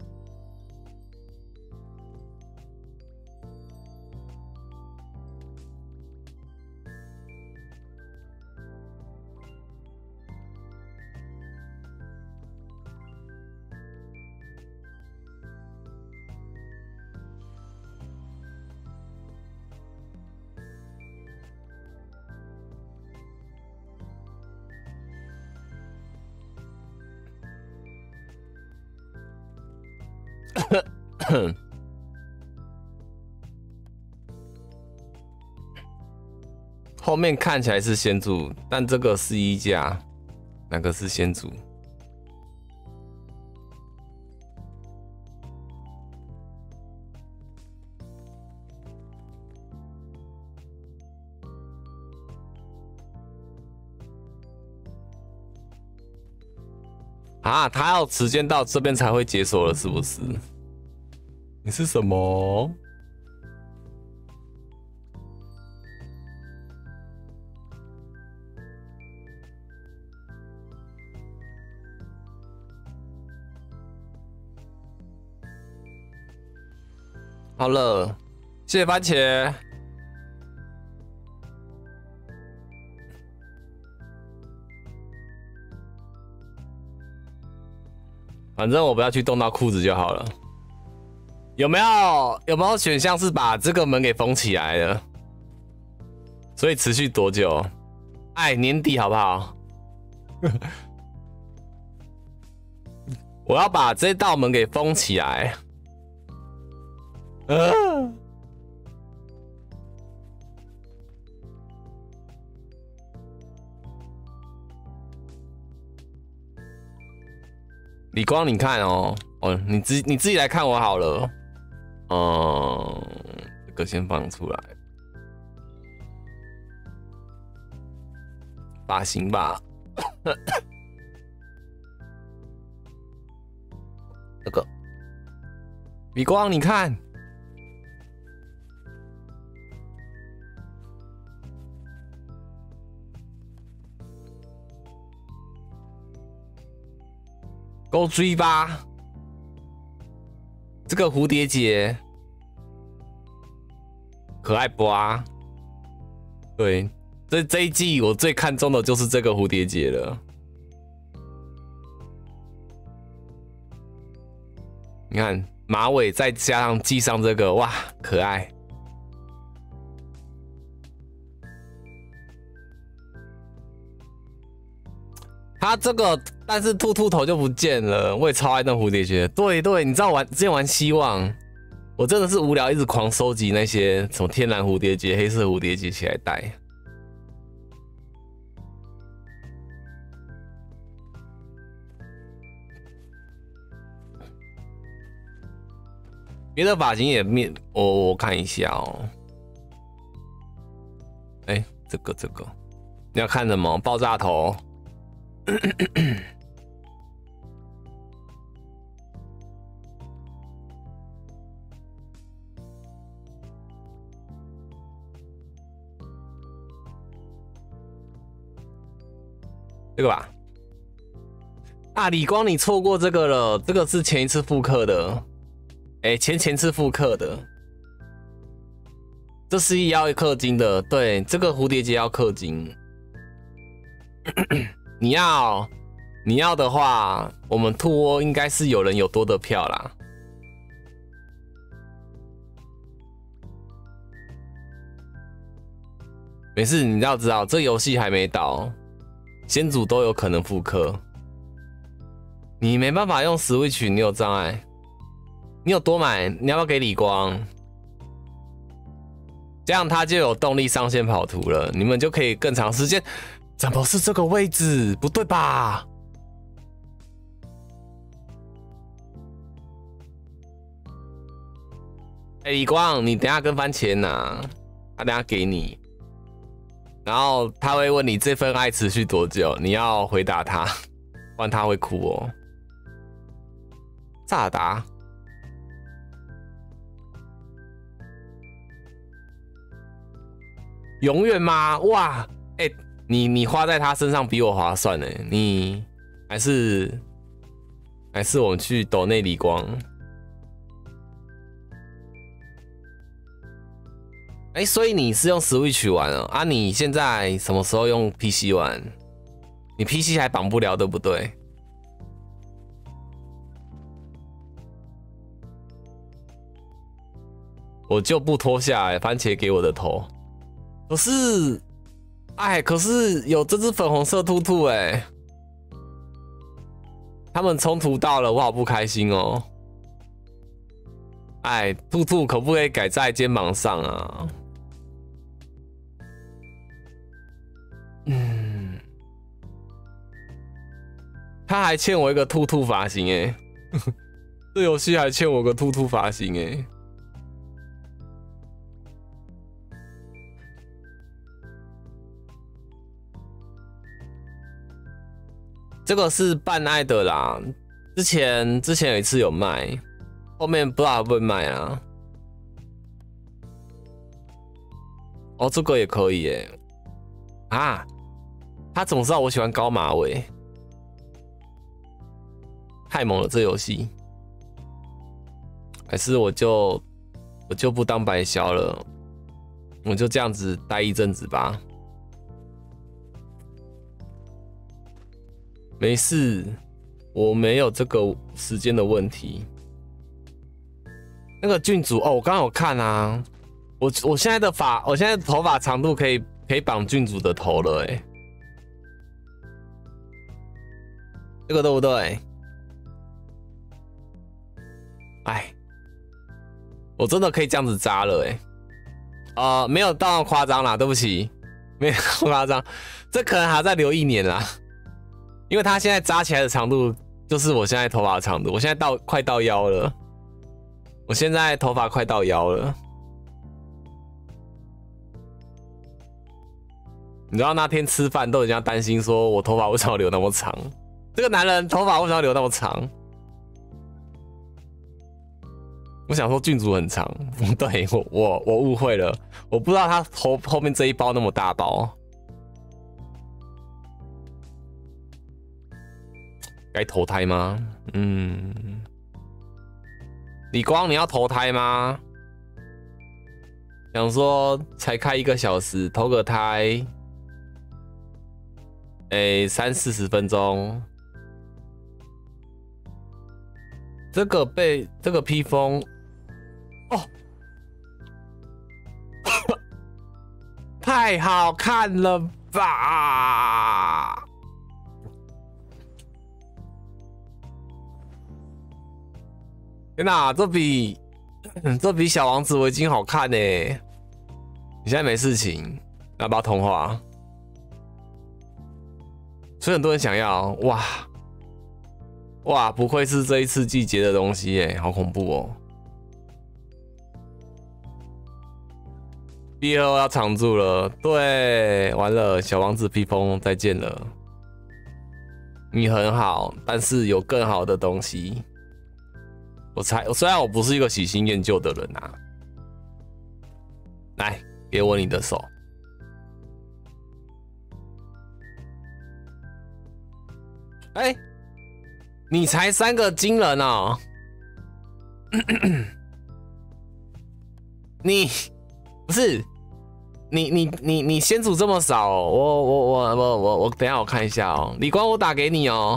后面看起来是先祖，但这个是衣架，哪个是先祖？啊，他要时间到这边才会解锁了，是不是？你是什么？好了，谢谢番茄。反正我不要去动到裤子就好了。有没有选项是把这个门给封起来了？所以持续多久？哎，年底好不好？我要把这道门给封起来。李光，你看哦，你自己来看我好了。这个先放出来，发型吧。这个，李光，你看。勾追吧，这个蝴蝶结可爱不啊？对，这一季我最看重的就是这个蝴蝶结了。你看马尾再加上系上这个，哇，可爱！它这个，但是兔兔头就不见了。我也超爱那蝴蝶结。对对，你知道之前玩希望，我真的是无聊，一直狂收集那些什么天蓝蝴蝶结、黑色蝴蝶结起来戴。别的发型也我看一下哦。哎，这个你要看什么？爆炸头。这个吧， 啊，李光，你错过这个了，这个是前一次复刻的，前次复刻的，这是要氪金的，对，这个蝴蝶结要氪金。你要的话，我们兔窝应该是有人有多的票啦。没事，你要知道，这游戏还没到，先祖都有可能复刻。你没办法用 Switch， 你有障碍。你有多买，你要不要给李光？这样他就有动力上线跑图了，你们就可以更长时间。怎么是这个位置？不对吧？李光，你等一下跟番茄拿，他等一下给你，然后他会问你这份爱持续多久，你要回答他，不然他会哭哦。萨达，永远吗？哇，你花在他身上比我划算呢。你还是我们去抖内理光。所以你是用 Switch 玩哦？啊，你现在什么时候用 PC 玩？你 PC 还绑不了，对不对？我就不脱下来，番茄给我的头。可是有这只粉红色兔兔他们冲突到了，我好不开心哦。兔兔可不可以改在肩膀上啊？他还欠我一个兔兔发型这游戏还欠我个兔兔发型这个是半爱的啦，之前有一次有卖，后面不知道会不会卖啊。哦，这个也可以啊，他怎么知道我喜欢高马尾？太猛了，这游戏。还是我就不当白销了，我就这样子待一阵子吧。没事，我没有这个时间的问题。那个郡主我刚刚有看啊，我现在的头发长度可以绑郡主的头了这个对不对？我真的可以这样子扎了没有到那么夸张啦，对不起，没有那么夸张，这可能还要再留1年啦，因为他现在扎起来的长度就是我现在头发的长度，我现在快到腰了，我现在头发快到腰了。你知道那天吃饭都人家担心说我头发为什么要留那么长？这个男人头发为什么要留那么长？我想说郡主很长，对我误会了，我不知道他后面这一包那么大包。该投胎吗？李光，你要投胎吗？想说才开1个小时，投个胎，30-40分钟。这个披风太好看了吧！天哪，这比小王子围巾好看你现在没事情，要不要通话？所以很多人想要，哇，不愧是这一次季节的东西好恐怖哦。毕业后要常驻了，对，完了，小王子披风再见了。你很好，但是有更好的东西。虽然我不是一个喜新厌旧的人来，给我你的手。 你才3个金人哦。你不是你先祖这么少哦，我等一下我看一下哦，李光我打给你哦。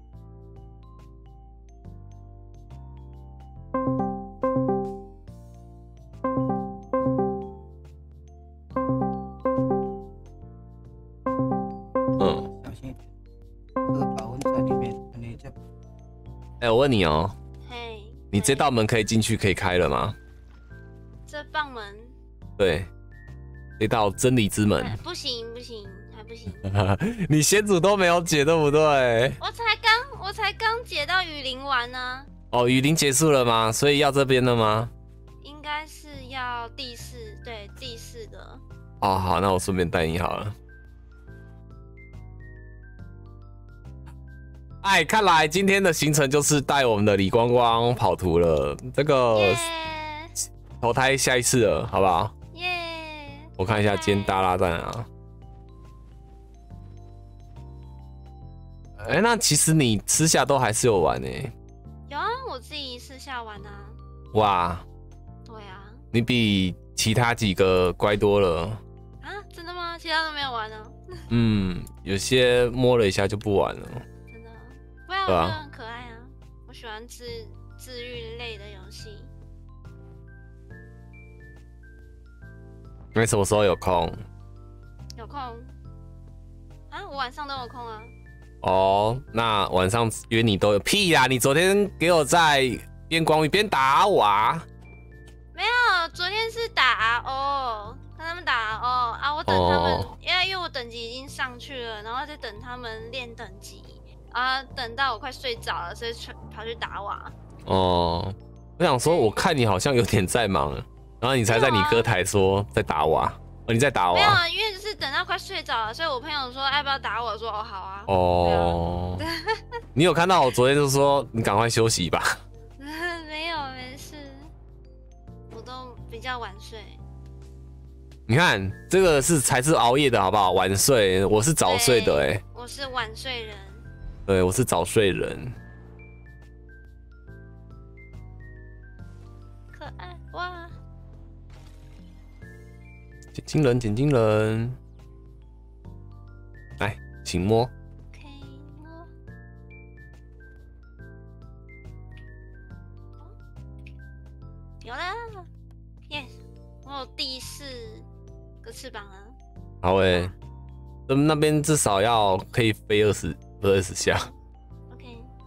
小心一点，这个保温在里面，你这。 我问你哦， 嘿， 你这道门可以进去可以开了吗？ 这棒门对，这道真理之门。 不行，还不行。 你先祖都没有解，对不对？ 我才刚解到雨林完呢。 哦，雨林结束了吗？所以要这边的吗？ 应该是要第四个。 哦，好，那我顺便带你好了。哎，看来今天的行程就是带我们的李光光跑图了。这个投胎下一次了，好不好？ 耶！ 我看一下今天大拉蛋啊。哎，那其实你私下都还是有玩呢。 有啊，我自己私下玩啊。 哇， 对啊。 你比其他几个乖多了。 啊，真的吗？其他都没有玩呢。 有些摸了一下就不玩了。 真的？不然我觉得很可爱啊。我喜欢治愈类的游戏。 你什么时候有空？ 有空啊，我晚上都有空啊。 哦，那晚上约你都有屁啦！你昨天给我在边光鱼边打我啊？ 没有，昨天是打 RO， 跟他们打 RO 啊。我等他们，因为我等级已经上去了，然后再等他们练等级啊，等到我快睡着了，所以跑去打瓦。 哦，我想说，我看你好像有点在忙，然后你才在你歌台说在打瓦。哦，你在打瓦？ 没有啊，因为是等到快睡着了，所以我朋友说要不要打我，说哦好啊。 哦，你有看到我昨天就说你赶快休息吧？ 没有，没事，我都比较晚睡。 你看这个才是熬夜的好不好？晚睡，我是早睡的哎。 我是晚睡人。 对，我是早睡人。 可爱哇！ 捡金人，捡金人，来，请摸。 可以摸。有了 ，yes， 我有第4个翅膀了。 好诶，那边至少要可以飞20下。 OK。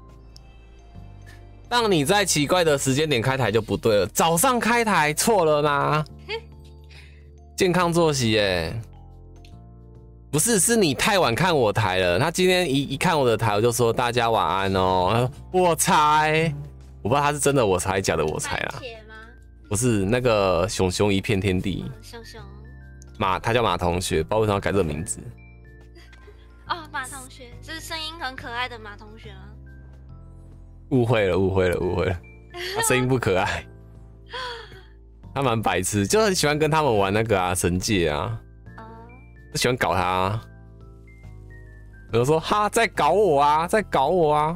当你在奇怪的时间点开台就不对了，早上开台错了吗？健康作息耶，不是，是你太晚看我台了。他今天一看我的台，我就说大家晚安哦。我猜，我不知道他是真的我猜，假的我猜啦。不是那个熊熊一片天地， 熊熊他叫马同学，不知道为什么要改这个名字。 哦，马同学，这是声音很可爱的马同学吗？ 误会了，他声音不可爱。他蛮白痴，就很喜欢跟他们玩那个啊神界啊，就喜欢搞他啊。我就说哈，在搞我啊，在搞我啊。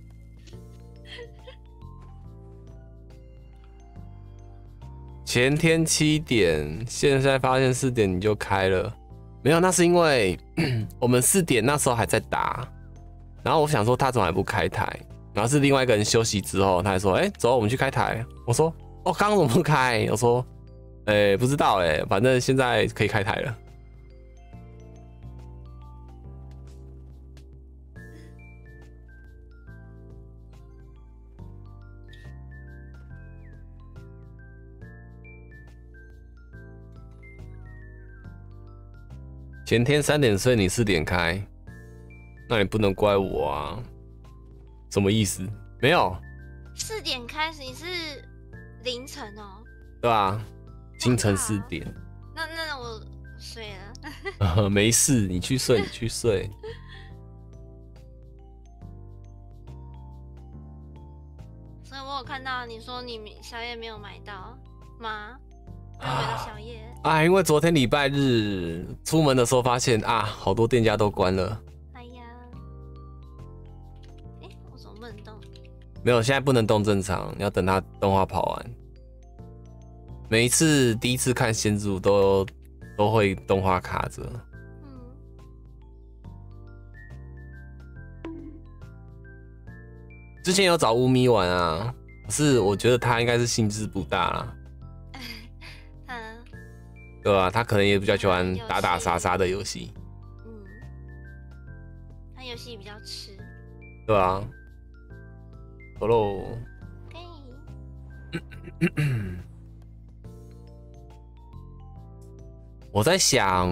前天7点，现在发现4点你就开了，没有？那是因为我们4点那时候还在打，然后我想说他怎么还不开台，然后是另外一个人休息之后，他还说，走，我们去开台。我说。哦，刚刚怎么不开？我说，不知道反正现在可以开台了。前天3点睡，你4点开，那你不能怪我啊。什么意思？没有 ，4点开始，你是凌晨哦？ 对啊，清晨4点。 那我睡了。 没事，你去睡，你去睡。 所以我有看到你说你宵夜没有买到吗？没有买到宵夜。 因为昨天礼拜日出门的时候发现好多店家都关了。 哎呀，我怎么不能动？ 没有，现在不能动正常，你要等它动画跑完。每一次第一次看先祖都会动画卡着。之前有找乌咪玩啊，可是我觉得他应该是兴致不大啦。对吧？他可能也比较喜欢打打杀杀的游戏。 他游戏比较吃。 对啊。走喽。我在想，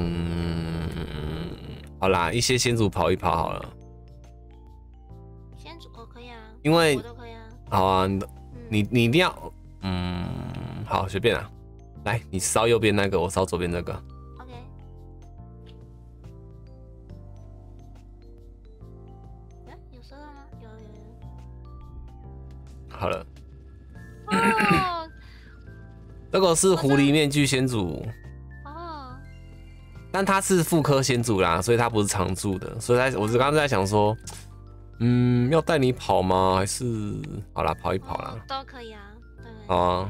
好啦，一些先祖跑一跑好了。 先祖可以啊， 因为我都可以啊。 好啊，你一定要，好，随便啊。来，你烧右边那个，我烧左边这个。 OK。有收到吗？有。 好了。 哦。 这个是狐狸面具先祖。 哦。 但它是副科先祖啦，所以它不是常驻的，所以我刚刚在想说，要带你跑吗？还是好啦，跑一跑啦。 都可以啊。对。 好啊。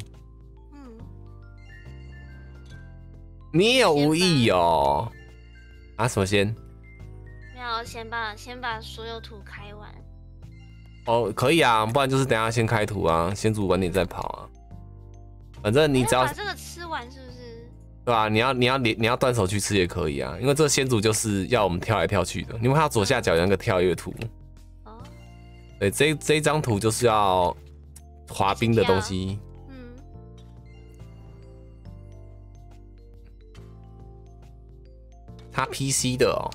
你也有无意哦？啊，什么先？ 没有，先把所有图开完。 哦，可以啊，不然就是等一下先开图啊，先组晚点再跑啊。反正你只要把这个吃完，是不是？ 对吧？你要断手去吃也可以啊，因为这先组就是要我们跳来跳去的。你们看到左下角有那个跳跃图？哦。对，这一张图就是要滑冰的东西。他 PC 的哦。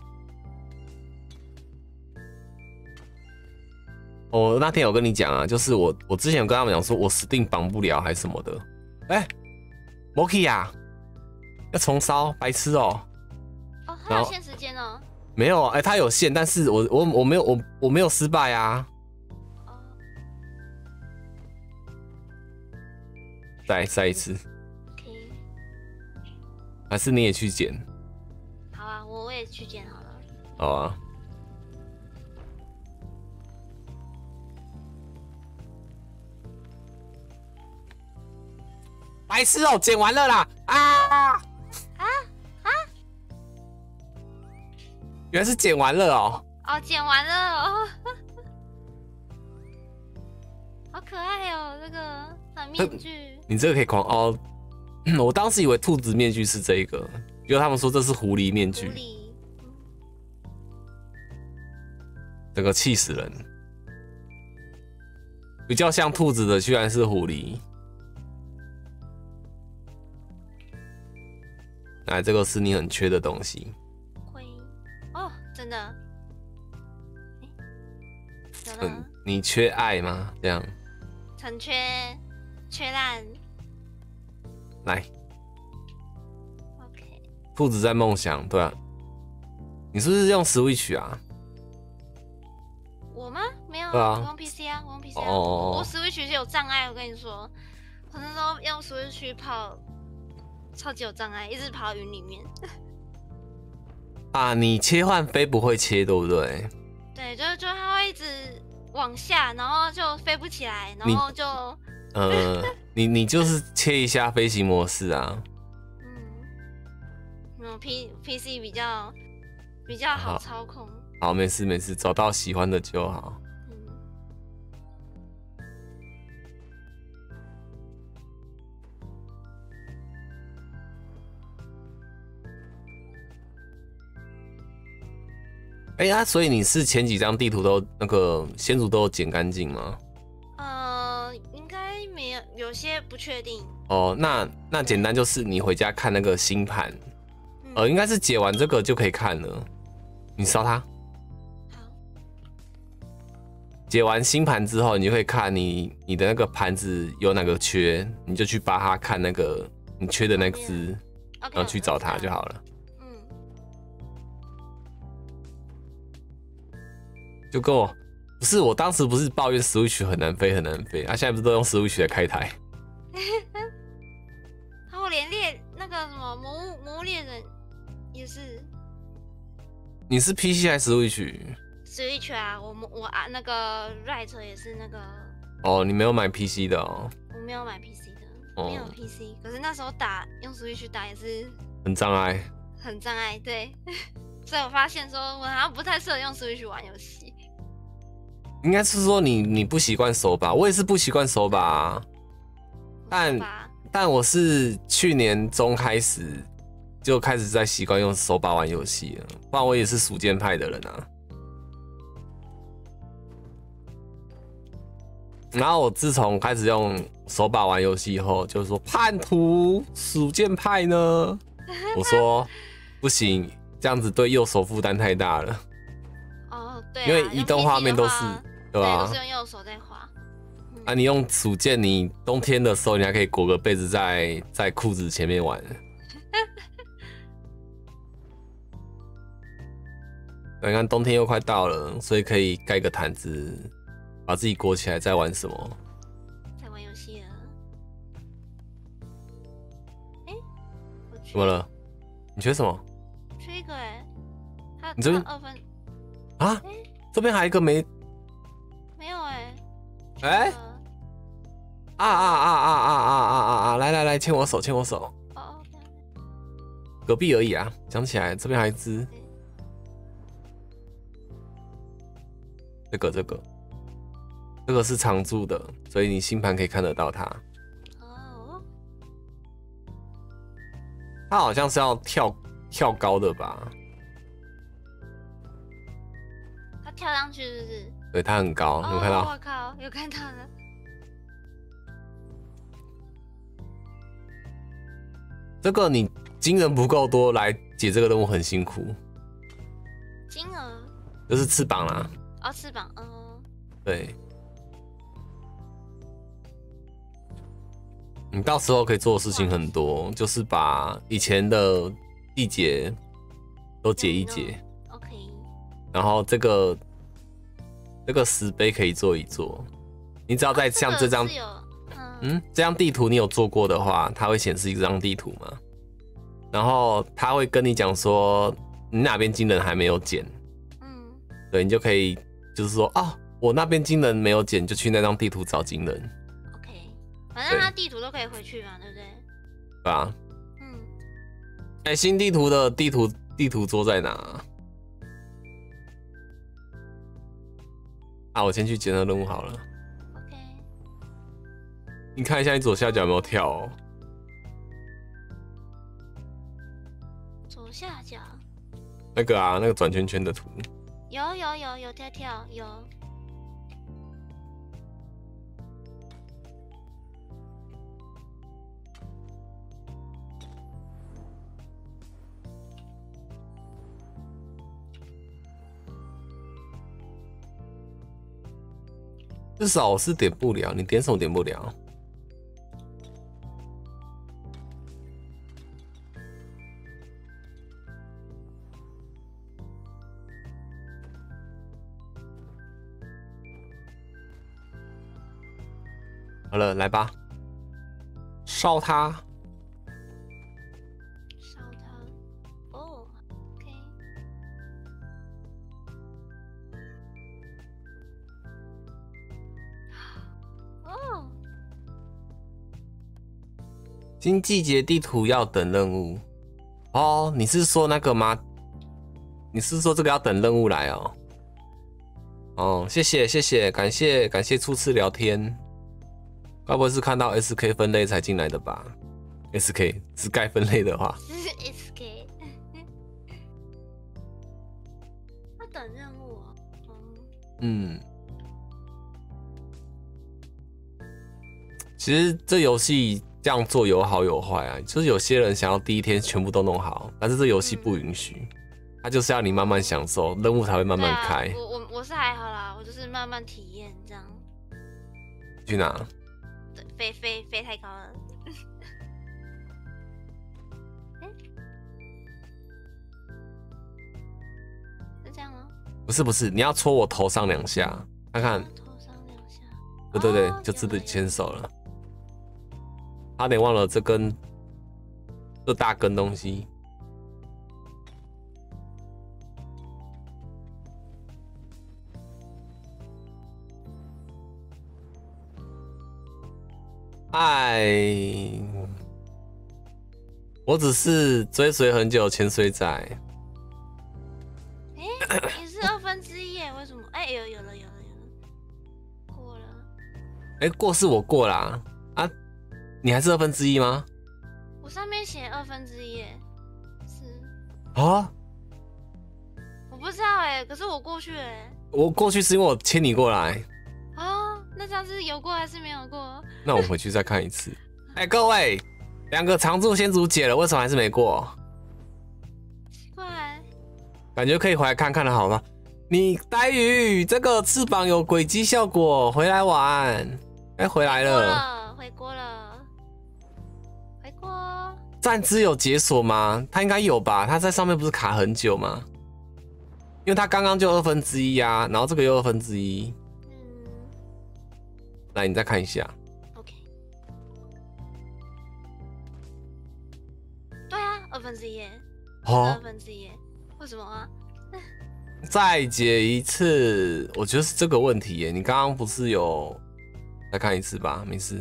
我那天有跟你讲啊，就是我之前有跟他们讲说，我死定绑不了还是什么的。Moki 呀，要重烧，白痴哦。 哦，他有限时间哦。 没有，他有限，但是我没有失败啊。再一次。还是你也去捡？ 好啊，我也去捡好了。 好啊。白痴哦，捡完了啦！原来是捡完了哦。 哦，捡完了哦。好可爱哦，这个反面具。 你这个可以狂凹。我当时以为兔子面具是这个，结果他们说这是狐狸面具。这个气死人！比较像兔子的居然是狐狸。来，这个是你很缺的东西。 会哦，真的。 你缺爱吗？这样。 很缺烂。 来。 OK。 兔子在梦想，对啊。你是不是用 Switch 啊？ 我吗？没有， 对啊， 我用 PC 啊，我用 PC 啊。我 Switch 是有障碍，我跟你说，我那时候用 Switch 跑。超级有障碍，一直跑到云里面。 啊，你切换飞不会切，对不对？ 对，就它会一直往下，然后就飞不起来，然后就你就是切一下飞行模式啊。 PC 比较好操控。 好，没事，找到喜欢的就好。所以你是前几张地图都那个先祖都有剪干净吗？ 应该没有，有些不确定。 哦，那简单就是你回家看那个星盘，应该是解完这个就可以看了。你烧它。 好。 解完星盘之后，你就可以看你的那个盘子有哪个缺，你就去把它看那个你缺的那个字，然后去找它就好了。就跟我不是，我当时不是抱怨 Switch 很难飞，现在不是都用 Switch 来开台？ 然后连那个什么魔物猎人也是。 你是 PC 还是 Switch 啊，我那个 Right 也是那个哦，你没有买 PC 的哦， 我没有买 PC 的，没有 PC。可是那时候用 Switch 打也是很障碍。 很障碍，对。所以我发现说我好像不太适合用 Switch 玩游戏。 应该是说你不习惯手把，我也是不习惯手把啊。但我是去年中开始就开始在习惯用手把玩游戏了，不然我也是属键派的人啊。然后我自从开始用手把玩游戏以后，就是说叛徒属键派呢，我说不行，这样子对右手负担太大了。 哦，对、 因为移动画面都是对吧？ 都是用右手在滑。 啊，你用属键，你冬天的时候你还可以裹个被子在裤子前面玩。你看冬天又快到了，所以可以盖个毯子，把自己裹起来，在玩什么？ 在玩游戏了。哎、 怎么了？你缺什么？ 缺一个哎、 你这边 2分啊？这边还有一个没有哎、 哎、来，牵我手，牵我手。 哦， 隔壁而已啊，想起来这边还有一只。这个是常驻的，所以你星盘可以看得到它。 哦， 它好像是要跳高的吧？ 他跳上去是不是？ 对，它很高，有看到？ 我靠，有看到了。 这个你金人不够多来解这个任务很辛苦。 金额？ 就是翅膀啦。 哦，翅膀， 对。你到时候可以做的事情很多，就是把以前的地解都解一解。 OK。 然后这个石碑可以做一做，你只要在像这张，这张地图你有做过的话，它会显示一张地图嘛。然后它会跟你讲说你哪边金人还没有捡，对你就可以就是说哦，我那边金人没有捡，就去那张地图找金人。 OK， 反正它地图都可以回去嘛，对不对？ 对啊。新地图的地图桌在哪？啊，我先去捡那任务好了。 OK。 你看一下你左下角有没有跳哦？ 左下角。 那个啊，那个转圈圈的图。 有跳有。 至少我是点不了，你点什么点不了？好了，来吧，烧它。 烧它。哦 ，OK。哦。 新季节地图要等任务。哦，你是说那个吗？你是说这个要等任务来哦？哦，谢谢，感谢初次聊天。该不会是看到 SK 分类才进来的吧 ？SK 是该分类的话。 SK。要等任务哦。 其实这游戏这样做有好有坏啊，就是有些人想要第一天全部都弄好，但是这游戏不允许，它就是要你慢慢享受，任务才会慢慢开。 我是还好啦，我就是慢慢体验这样。 去哪？ 对，飞太高了。是这样吗？ 不是，你要戳我头上2下，看看。 头上2下。 对，就自己牵手了。差点忘了这大根东西。 哎，我只是追随很久潜水仔。 你是1/2耶？为什么？有了，过了。 过是我过啦啊，你还是1/2吗？ 我上面写1/2耶，是啊？ 我不知道可是我过去了我过去是因为我牵你过来。 那上次有过还是没有过？ 那我们回去再看一次。各位，2个常驻先组解了，为什么还是没过？ 奇怪， 感觉可以回来看看了，好吗？你呆鱼，这个翅膀有轨迹效果，回来玩。回来了， 回锅。 站姿有解锁吗？它应该有吧？它在上面不是卡很久吗？因为它刚刚就1/2啊，然后这个又1/2。来，你再看一下。 OK。对啊，1/2。1/2，为什么啊？ 再解一次，我觉得是这个问题耶。你刚刚不是有再看一次吧？没事。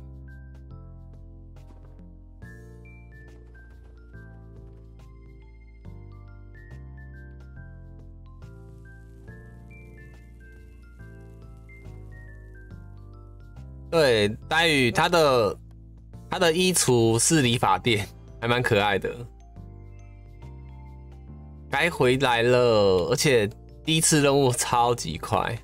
对，呆宇他的衣橱是理发店，还蛮可爱的。该回来了，而且第一次任务超级快。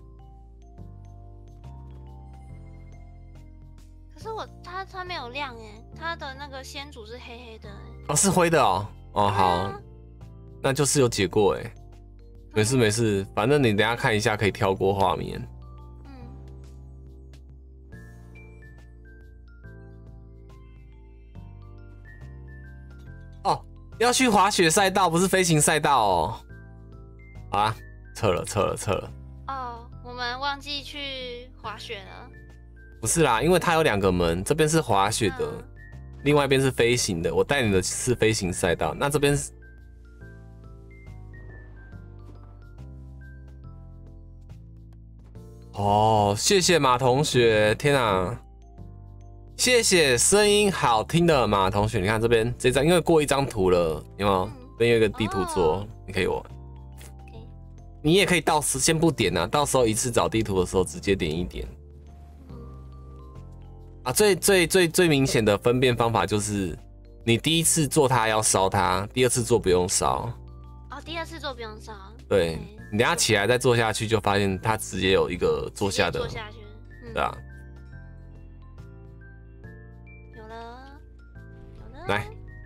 可是它没有亮它的那个先祖是黑黑的是灰的哦。好，那就是有解过没事，反正你等一下看一下，可以跳过画面。要去滑雪赛道，不是飞行赛道哦。好啊，撤了。 我们忘记去滑雪了。 不是啦，因为它有2个门，这边是滑雪的，另外一边是飞行的。我带你的是飞行赛道，那这边是谢谢马同学，天啊！谢谢声音好听的马同学，你看这边这张，因为过1张图了，有没有？这边有一个地图桌，你可以玩。你也可以到时先不点啊，到时候一次找地图的时候直接点1点。最明显的分辨方法就是，你第一次做它要烧它，第2次做不用烧。 第2次做不用烧。 对，你等一下起来再做下去，就发现它直接有一个坐下的。 坐下去。 对啊。 有了。 来。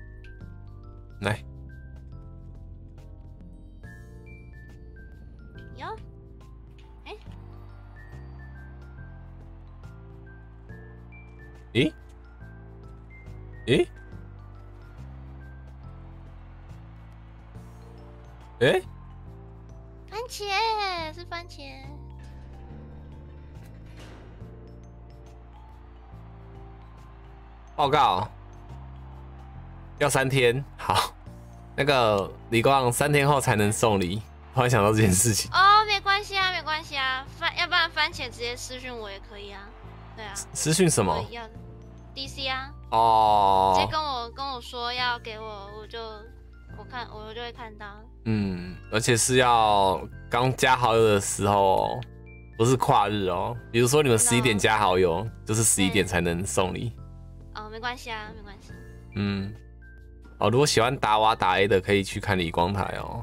有。番茄是番茄。 报告，要3天。好，那个李光3天后才能送礼。突然想到这件事情。 没关系啊，要不然番茄直接私讯我也可以啊。对啊。 私讯什么 ？DC 啊。直接跟我说要给我，我就会看到。 而且是要刚加好友的时候，不是跨日哦。比如说你们11点加好友，就是11点才能送礼。 没关系啊，没关系。 如果喜欢打瓦打 A 的，可以去看李光台哦。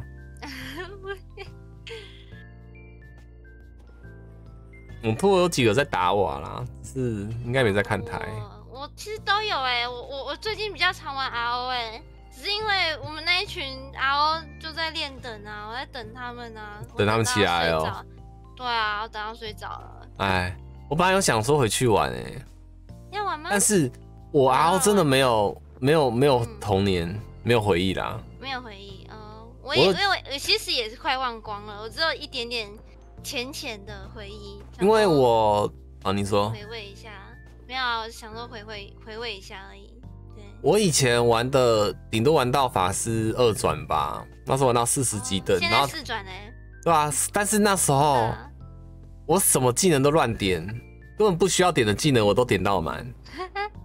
我铺有几个在打瓦啦，是应该没在看台。 我其实都有我最近比较常玩 RO 只是因为我们那一群 RO 就在练等啊，我在等他们啊， 等他们起来哦。 对啊，我等到睡着了。 我本来有想说回去玩要玩吗？ 但是我 RO 真的没有童年，没有回忆啦。 没有回忆我其实也是快忘光了，我只有一点点浅的回忆。 因为你说回味一下，没有想说回味一下而已。对， 我以前玩的顶多玩到法师2转吧，那时候玩到40几等， 现在4转对啊，但是那时候我什么技能都乱点，根本不需要点的技能我都点到满。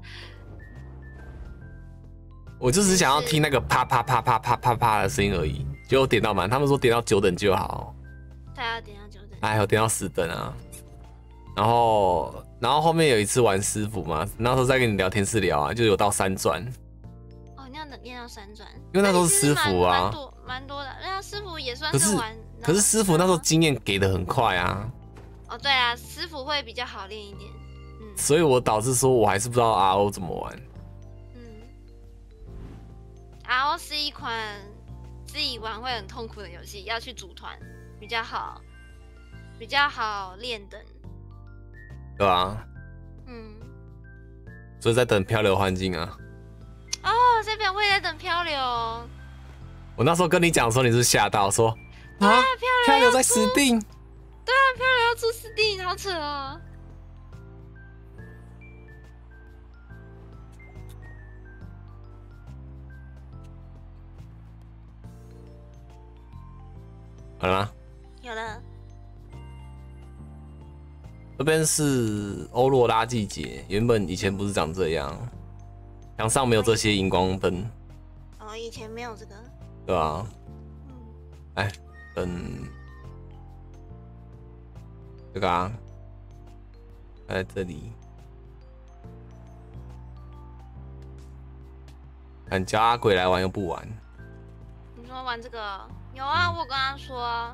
我就是想要听那个啪啪啪啪啪啪啪的声音而已，结果点到满，他们说点到9等就好。 他要点到9等。 哎，我点到10等啊。然后后面有一次玩师傅嘛，那时候在跟你聊天室聊啊，就有到3转。 哦，你要练到3转， 因为那时候是师傅啊， 蛮多的。那师傅也算是玩。 可是师傅那时候经验给的很快啊。 哦，对啊，师傅会比较好练一点。 所以我导致说我还是不知道 RO 怎么玩。 RO 是一款自己玩会很痛苦的游戏，要去组团比较好练等。 对啊。所以在等漂流环境啊。 哦，这边我也在等漂流。 我那时候跟你讲的时候，你是吓到说啊，漂流在死定。 对啊，漂流要出死定，好扯哦。 好了吗？ 有了。 这边是欧若拉季节，原本以前不是长这样，墙上没有这些荧光灯。 哦，以前没有这个。 对啊。哎，等这个啊，在这里。看叫阿鬼来玩又不玩。 你说玩这个？有啊，我跟他说。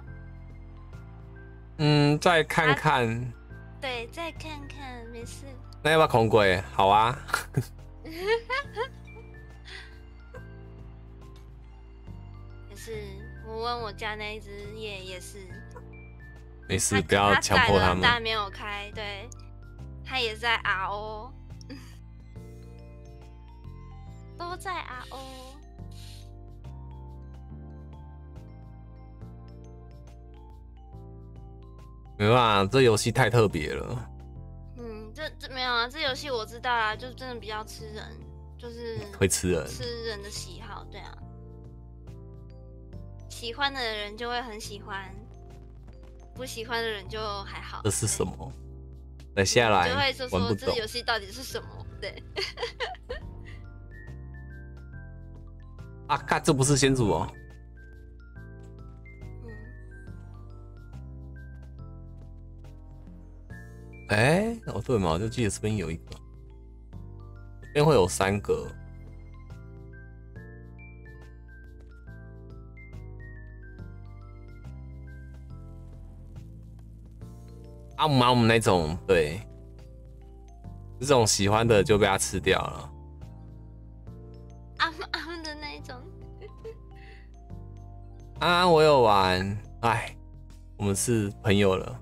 再看看。 对，再看看，没事。 那要不要恐鬼？好啊。 也是，我问我家那一只也是。 没事，不要强迫他们。 但没有开，对，他也在 RO， 都在 RO。 没办法，这游戏太特别了。 这没有啊，这游戏我知道啊，就真的比较吃人，就是会吃人， 吃人的喜好，对啊。喜欢的人就会很喜欢，不喜欢的人就还好。 这是什么？等下来就会说玩不懂这游戏到底是什么？对。 啊，看这不是先祖哦。哎，哦对嘛，我就记得这边有一个，这边会有3个。阿姆那种，对，这种喜欢的就被他吃掉了。 阿姆的那一种。 啊，我有玩，哎，我们是朋友了。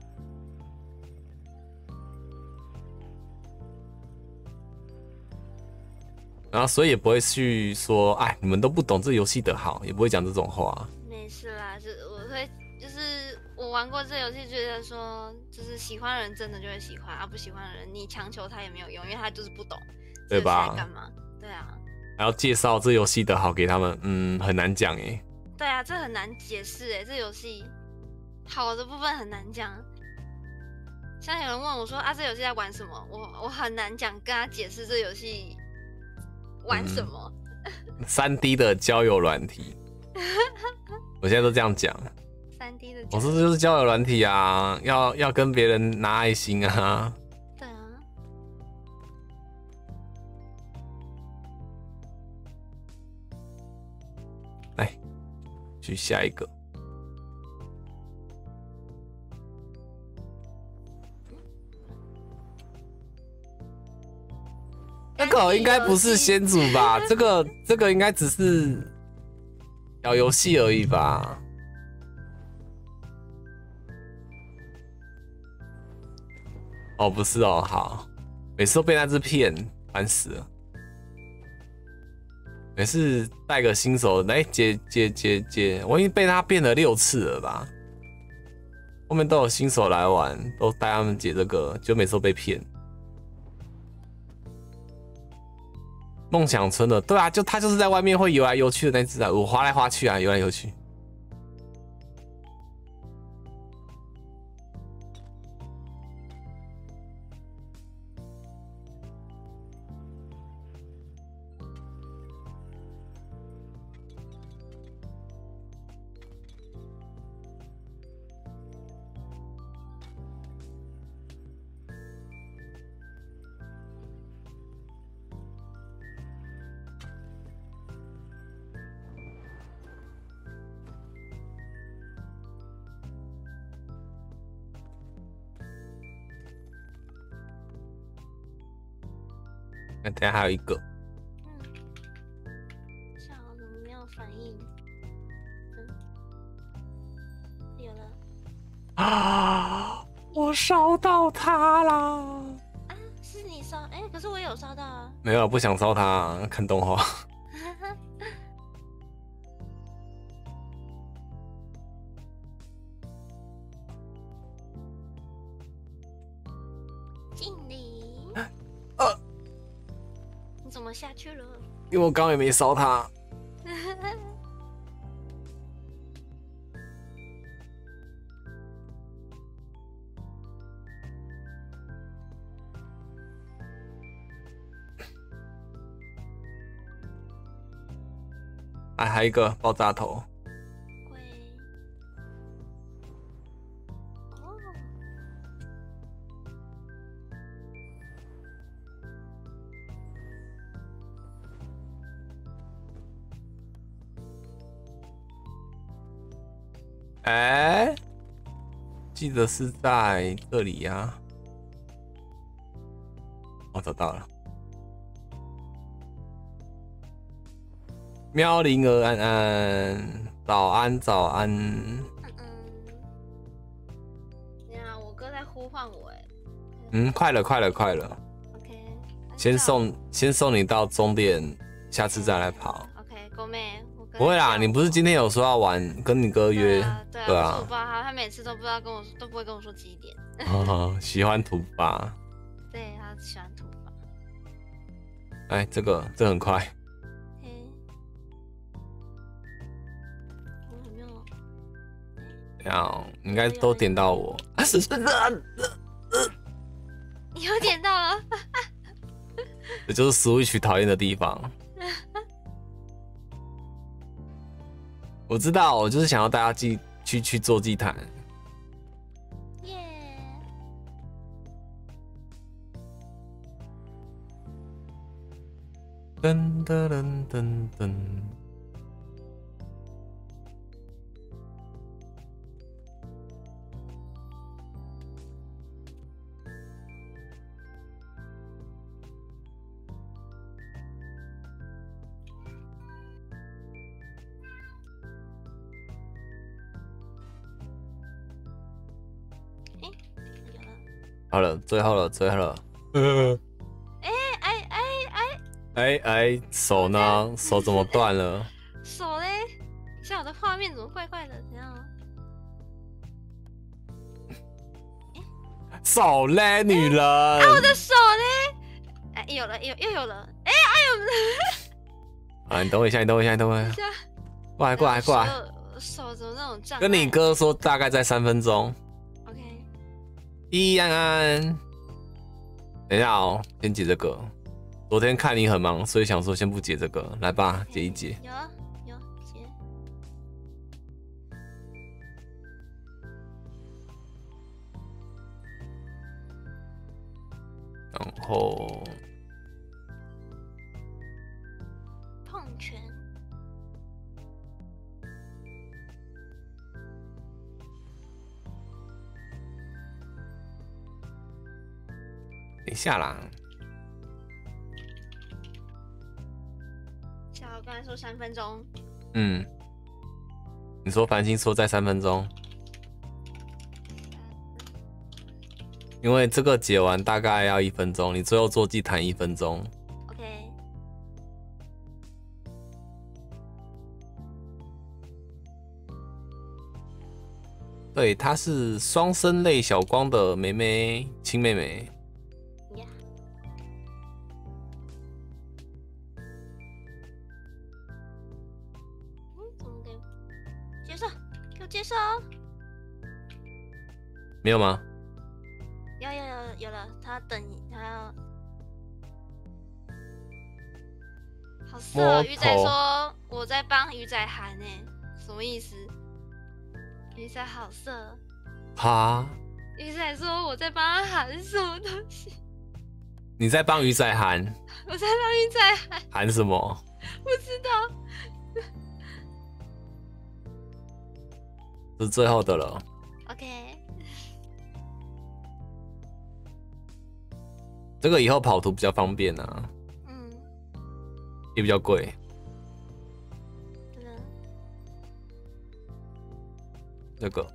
然后所以也不会去说，哎，你们都不懂这游戏的好，也不会讲这种话。 没事啦，我会就是我玩过这游戏，觉得说就是喜欢的人真的就会喜欢，不喜欢的人你强求他也没有用，因为他就是不懂， 对吧？ 干嘛？对啊。还要介绍这游戏的好给他们，很难讲哎。 对啊，这很难解释哎，这游戏好的部分很难讲。像有人问我说啊，这游戏在玩什么？我很难讲，跟他解释这游戏玩什么。 3D 的交友软体，我现在都这样讲。 3D 的， 我说这就是交友软体啊，要跟别人拿爱心啊。 对啊。 来，去下一个。这个应该不是先祖吧？这个应该只是小游戏而已吧？哦，不是哦，好，每次都被那只骗，烦死了。每次带个新手来接，我已经被他骗了6次了吧？后面都有新手来玩，都带他们解这个，就每次都被骗。梦想村的，对啊，就他就是在外面会游来游去的那只啊，我滑来滑去啊，游来游去。 那等下还有一个。 下好怎么没有反应？有了啊！我烧到它啦！ 啊！是你烧？哎、可是我有烧到啊。 没有，不想烧它，看动画。 敬礼。你怎么下去了？ 因为我刚刚也没烧它。还有一个爆炸头。 会。哦。 哎，记得是在这里呀。我找到了。喵灵儿安安，早安早安。 你好，我哥在呼唤我哎。 快了快了快了。 OK。 先送你到终点，下次再来跑。 OK， 狗妹。 不会啦，你不是今天有说要玩，跟你哥约？ 对啊。我不知道他每次都不知道都不会跟我说几点。 喜欢土法。 对，他喜欢土法。 哎，这很快。你应该都点到我。 你又点到了。 这就是 Switch 讨厌的地方。我知道，我就是想要大家去做祭坛。 耶！ 噔噔噔噔噔。好了，最后了。手呢？手怎么断了？ 手嘞？现在我的画面怎么怪怪的？怎样？ 手嘞，女人。 我的手嘞？哎，有了，又有了。哎， 你等我一下。过来。 手怎么那种胀？ 跟你哥说，大概在3分钟。安安，等一下哦，先解这个。昨天看你很忙，所以想说先不解这个，来吧，解一解。 有解。 然后碰拳。 等一下啦。 我刚才说3分钟。 你说繁星说在3分钟，因为这个解完大概要1分钟，你最后做祭坛1分钟。 OK。 对，她是双生类小光的妹妹，亲妹妹。 接受。 没有吗？ 有了，他要。好色哦！鱼仔说我在帮鱼仔喊什么意思？鱼仔好色。 哈？ 鱼仔说我在帮他喊什么东西？ 你在帮鱼仔喊？ 我在帮鱼仔喊。 喊什么？ 不知道。 这是最后的了。 OK。 这个以后跑图比较方便啊。 也比较贵。 真的。 这个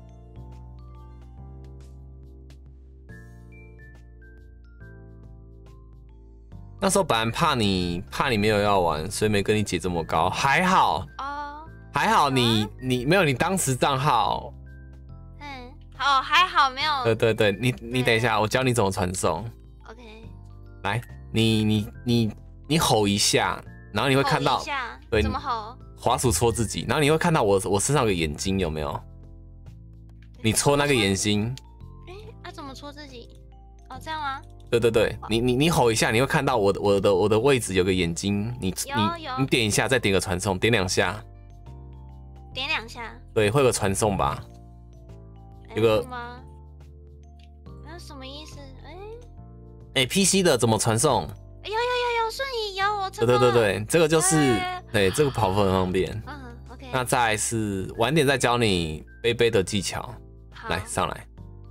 那时候本来怕你没有要玩，所以没跟你解这么高，还好哦， 还好你没有你当时账号。 哦，还好没有。 对，你等一下，我教你怎么传送。 OK。 来，你吼一下，然后你会看到，对， 怎么吼？ 滑鼠戳自己，然后你会看到我身上有个眼睛，有没有？你戳那个眼睛。 怎么戳自己？哦，这样吗？ 对，你吼一下，你会看到我的位置有个眼睛，你点一下，再点个传送，点2下。 点2下。对， 会有个传送吧？有个吗？那什么意思？ PC 的怎么传送？ 有瞬移有我成功了。 对，这个就是对这个跑分很方便。 OK。 那再来是晚点再教你背背的技巧。来上来。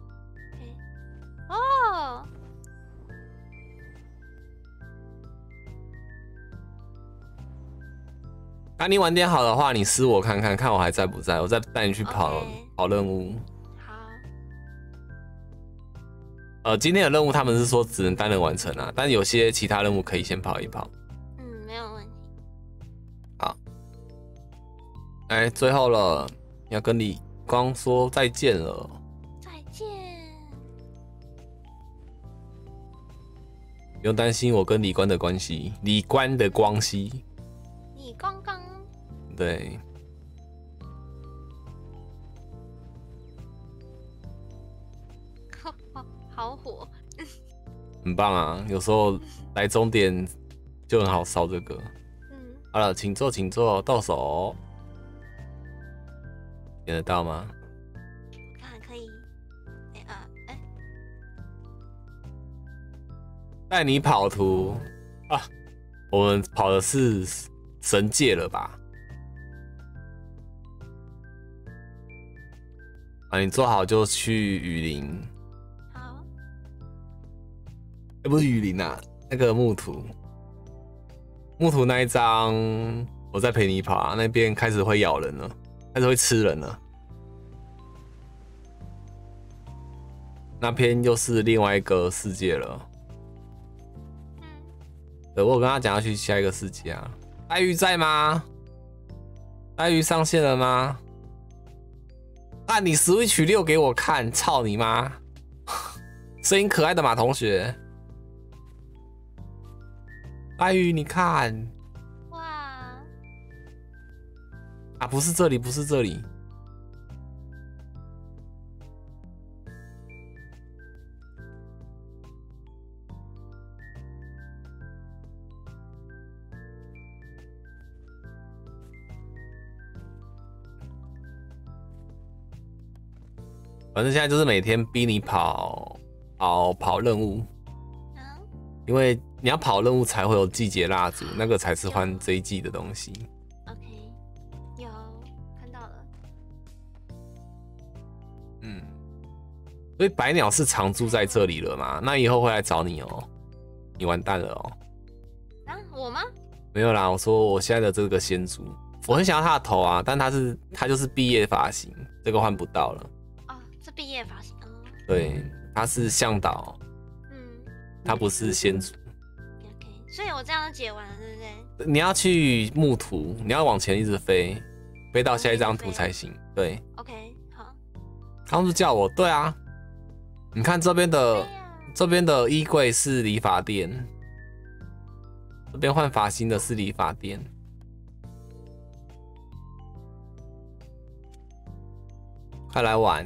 哦。 那你晚点好的话，你私我看看我还在不在，我再带你去跑任务。好。今天的任务他们是说只能单人完成啊，但有些其他任务可以先跑一跑。 没有问题。 好。最后了，要跟李光说再见了。 再见。 不用担心我跟李官的关系，李官的关系。 李刚刚。 对。 好火。 很棒啊！有时候来终点就很好烧这个。好了，请坐，到手。点得到吗？ 看可以。 带你跑图啊！我们跑的是神界了吧？你做好就去雨林。 好。 不是雨林啊，那个木图那一张，我在陪你跑，那边开始会咬人了，开始会吃人了。那边又是另外一个世界了。对，我有跟他讲要去下一个世界啊。黛玉在吗？黛玉上线了吗？按你 Switch 6给我看，操你妈！声音可爱的马同学。黛玉，你看， 哇！ 不是这里，不是这里。反正现在就是每天逼你跑任务，因为你要跑任务才会有季节蜡烛，那个才是换这一季的东西。 OK， 有看到了。 所以白鸟是常住在这里了嘛？那以后会来找你哦，你完蛋了哦。 我吗？ 没有啦，我说我现在的这个仙族，我很想要他的头啊，但他就是毕业发型，这个换不到了。 是毕业发型。 对，他是向导。他不是仙族。 OK， 所以我这样就解完了，对不对？ 你要去木图，你要往前一直飞，飞到下一张图才行。对。 OK， 好。 他们就叫我，对啊。你看这边的衣柜是理发店，这边换发型的是理发店。快来玩。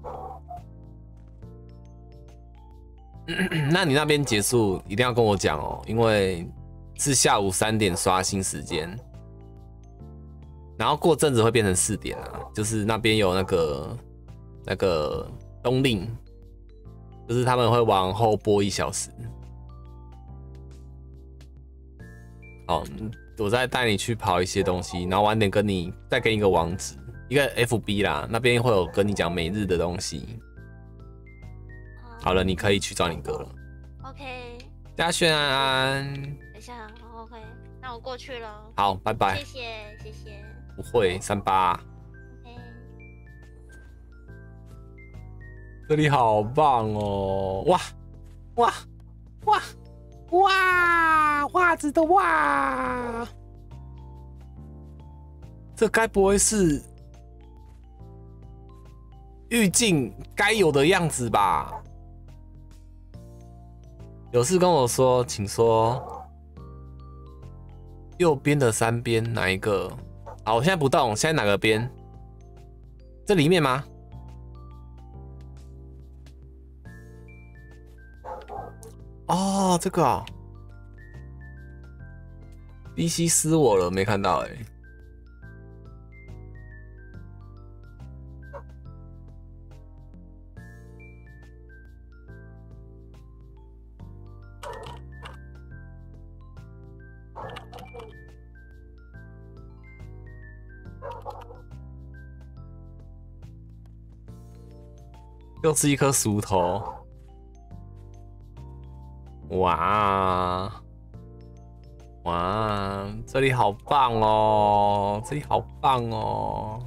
那你那边结束一定要跟我讲哦，因为是下午3点刷新时间，然后过阵子会变成4点啊，就是那边有那个冬令，就是他们会往后播1小时。好，我再带你去跑一些东西，然后晚点再给你一个网址，一个 FB 啦，那边会有跟你讲每日的东西。好了，你可以去找你哥了。 OK。 嘉轩安安。 等一下 ，OK。 那我过去了。 好，拜拜。 谢谢谢谢。 不会38。 OK。 这里好棒哦！哇哇哇哇！袜子的袜，这该不会是预镜该有的样子吧？有事跟我说，请说。右边的3边哪一个？好，我现在不动，现在哪个边？这里面吗？哦，这个啊、哦、，BC 撕我了，没看到哎、欸。又是一颗熟头，哇哇，这里好棒哦，这里好棒哦。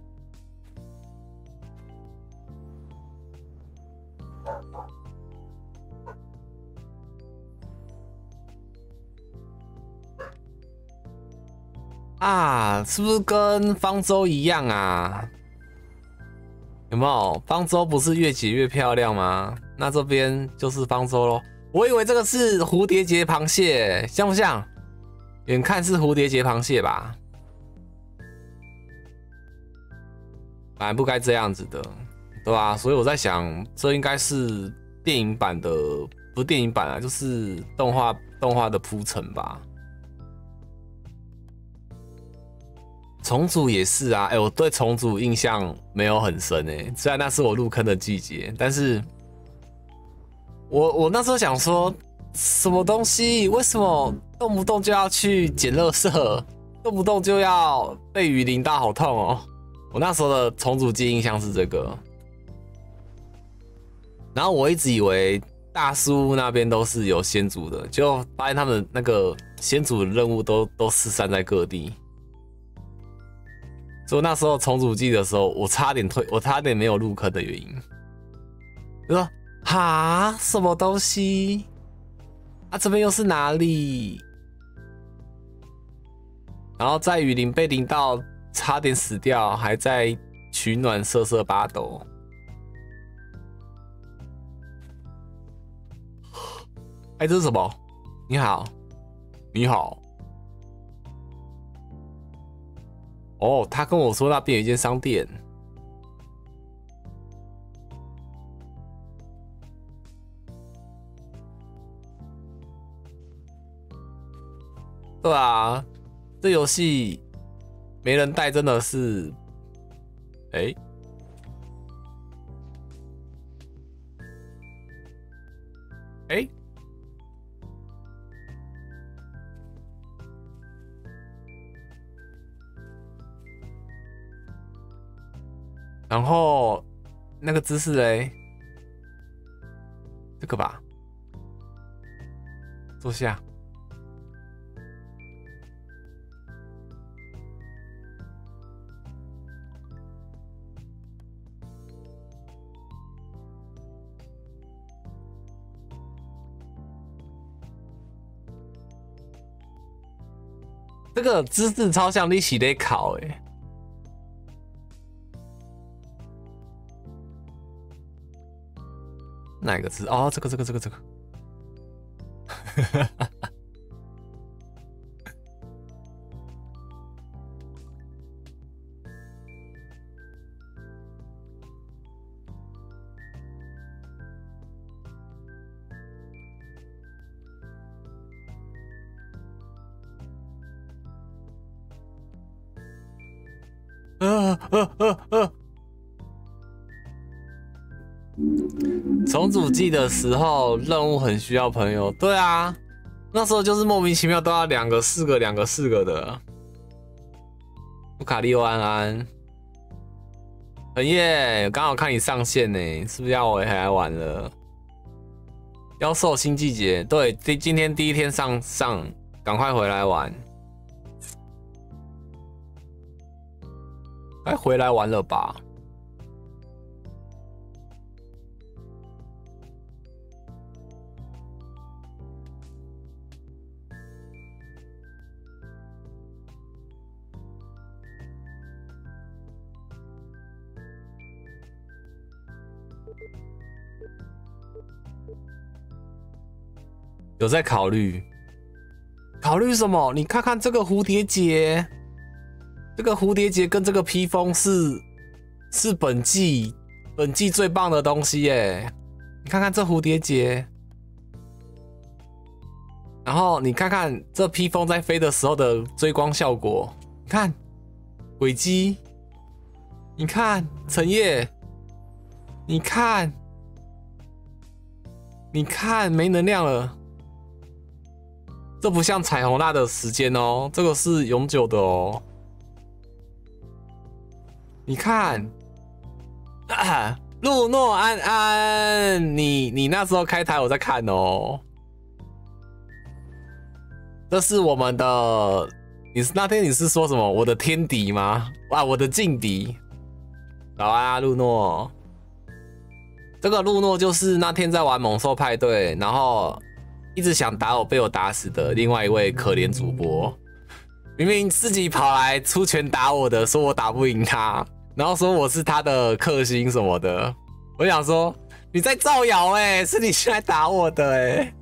啊，是不是跟方舟一样啊？有没有？方舟不是越解越漂亮吗？那这边就是方舟咯。我以为这个是蝴蝶结螃蟹，像不像？远看是蝴蝶结螃蟹吧？本来不该这样子的，对吧？所以我在想，这应该是电影版的，不是电影版啊，就是动画的铺陈吧。重组也是啊，我对重组印象没有很深虽然那是我入坑的季节，但是我那时候想说，什么东西？为什么动不动就要去捡垃圾，动不动就要被雨淋到，好痛哦！我那时候的重组记忆印象是这个，然后我一直以为大叔那边都是有先祖的，就发现他们那个先祖的任务都四散在各地。所以那时候重组季的时候，我差点没有入坑的原因。就说哈什么东西啊？这边又是哪里？然后在雨林被淋到差点死掉，还在取暖瑟瑟发抖。哎，这是什么？你好，你好。哦，他跟我说那边有一间商店。对啊，这游戏没人带真的是，然后那个姿势嘞，这个吧，坐下。这个姿势超像你起得考哪个字？哦，这个。重组季的时候，任务很需要朋友。对啊，那时候就是莫名其妙都要2个、4个、2个、4个的。卢卡利欧安安，很耶，刚好看你上线呢，是不是要我回来玩了？妖兽新季节，对，今天第一天上，赶快回来玩。 该回来玩了吧？有在考虑，考虑什么？你看看这个蝴蝶结，这个蝴蝶结跟这个披风是本季最棒的东西耶！你看看这蝴蝶结，然后你看看这披风在飞的时候的追光效果，你看轨迹，你看陈烨，你看没能量了。这不像彩虹蜡的时间哦，这个是永久的哦。你看，路诺安安，你那时候开台我在看哦。这是我们的，那天你是说什么？我的天敌吗？哇，我的劲敌。早安啊，路诺。这个路诺就是那天在玩猛兽派对，然后一直想打我被我打死的另外一位可怜主播，明明自己跑来出拳打我的，说我打不赢他，然后说我是他的克星什么的。我想说你在造谣欸，是你先来打我的欸。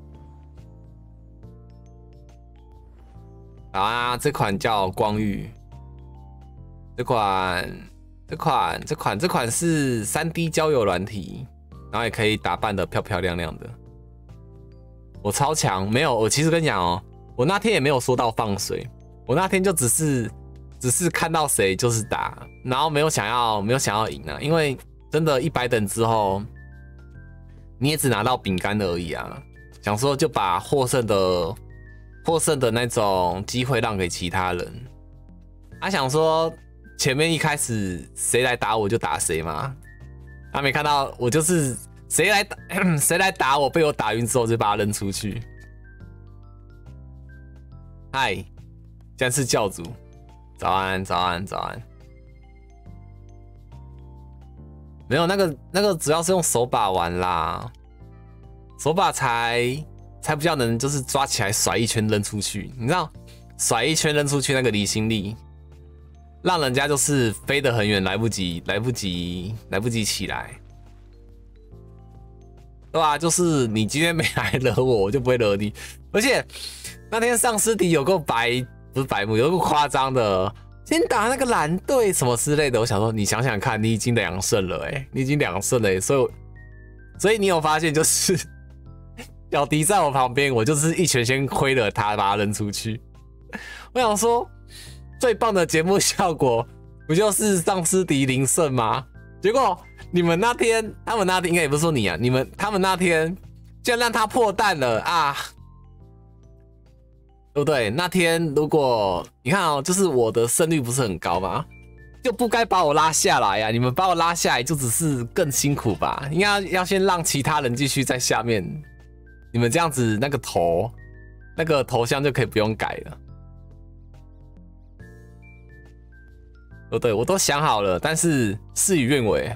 好啊，这款叫光遇，这款是3D 交友软体，然后也可以打扮得漂漂亮亮的。我超强，没有，我其实跟你讲哦，我那天也没有说到放水，我那天就只是看到谁就是打，然后没有想要赢啊，因为真的100等之后，你也只拿到饼干而已啊，想说就把获胜的那种机会让给其他人，想说前面一开始谁来打我就打谁嘛，没看到我就是。谁来打我？被我打晕之后就把他扔出去。嗨，现在是教主，早安。没有那个主要是用手把玩啦，手把才比较能就是抓起来甩一圈扔出去。你知道甩一圈扔出去那个离心力，让人家就是飞得很远，来不及起来。对吧？就是你今天没来惹我，我就不会惹你。而且那天丧尸敌有够不是白目，有够夸张的。先打那个蓝队什么之类的，我想说，你想想看，你已经2胜了你已经2胜了所以你有发现就是小迪在我旁边，我就是一拳先挥了他，把他扔出去。我想说，最棒的节目效果不就是丧尸敌0胜吗？结果。他们那天应该也不是说你啊，他们那天竟然让他破蛋了啊，对不对？那天如果你看哦，就是我的胜率不是很高吗？就不该把我拉下来呀！你们把我拉下来就只是更辛苦吧？应该要先让其他人继续在下面，你们这样子那个头像就可以不用改了，对不对？我都想好了，但是事与愿违。